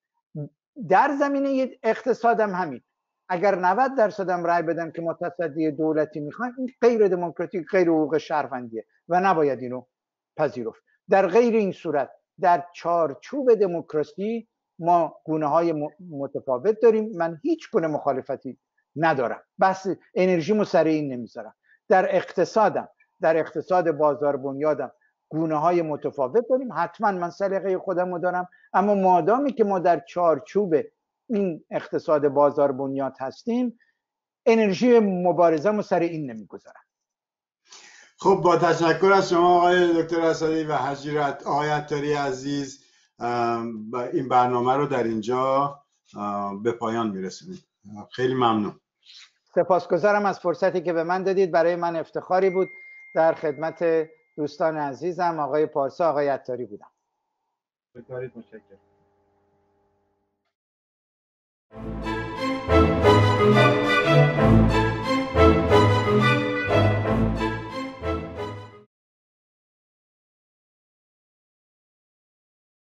در زمینه اقتصادم همین، اگر 90% هم رأی بدم که ما تصدی دولتی میخوایم، این غیر دموکراتیک، غیر حقوق شهروندیه و نباید اینو پذیرفت. در غیر این صورت در چارچوب دموکراسی ما گونه‌های متفاوت داریم. من هیچ گونه مخالفتی ندارم، بس انرژیمو سر این نمیذارم. در اقتصادم، در اقتصاد بازار بنیادم گونه‌های متفاوت داریم، حتما من سلیقه خودم رو دارم، اما مادامی که ما در چارچوب این اقتصاد بازار بنیاد هستیم، انرژی مبارزه‌مو سر این نمیگذارم. خب با تشکر از شما آقای دکتر اسدی و حجیر آقای عطاری عزیز، این برنامه رو در اینجا به پایان میرسونیم. خیلی ممنون. سپاسگزارم از فرصتی که به من دادید، برای من افتخاری بود. در خدمت دوستان عزیزم آقای پارسا، آقای عطاری بودم. بسیار متشکرم.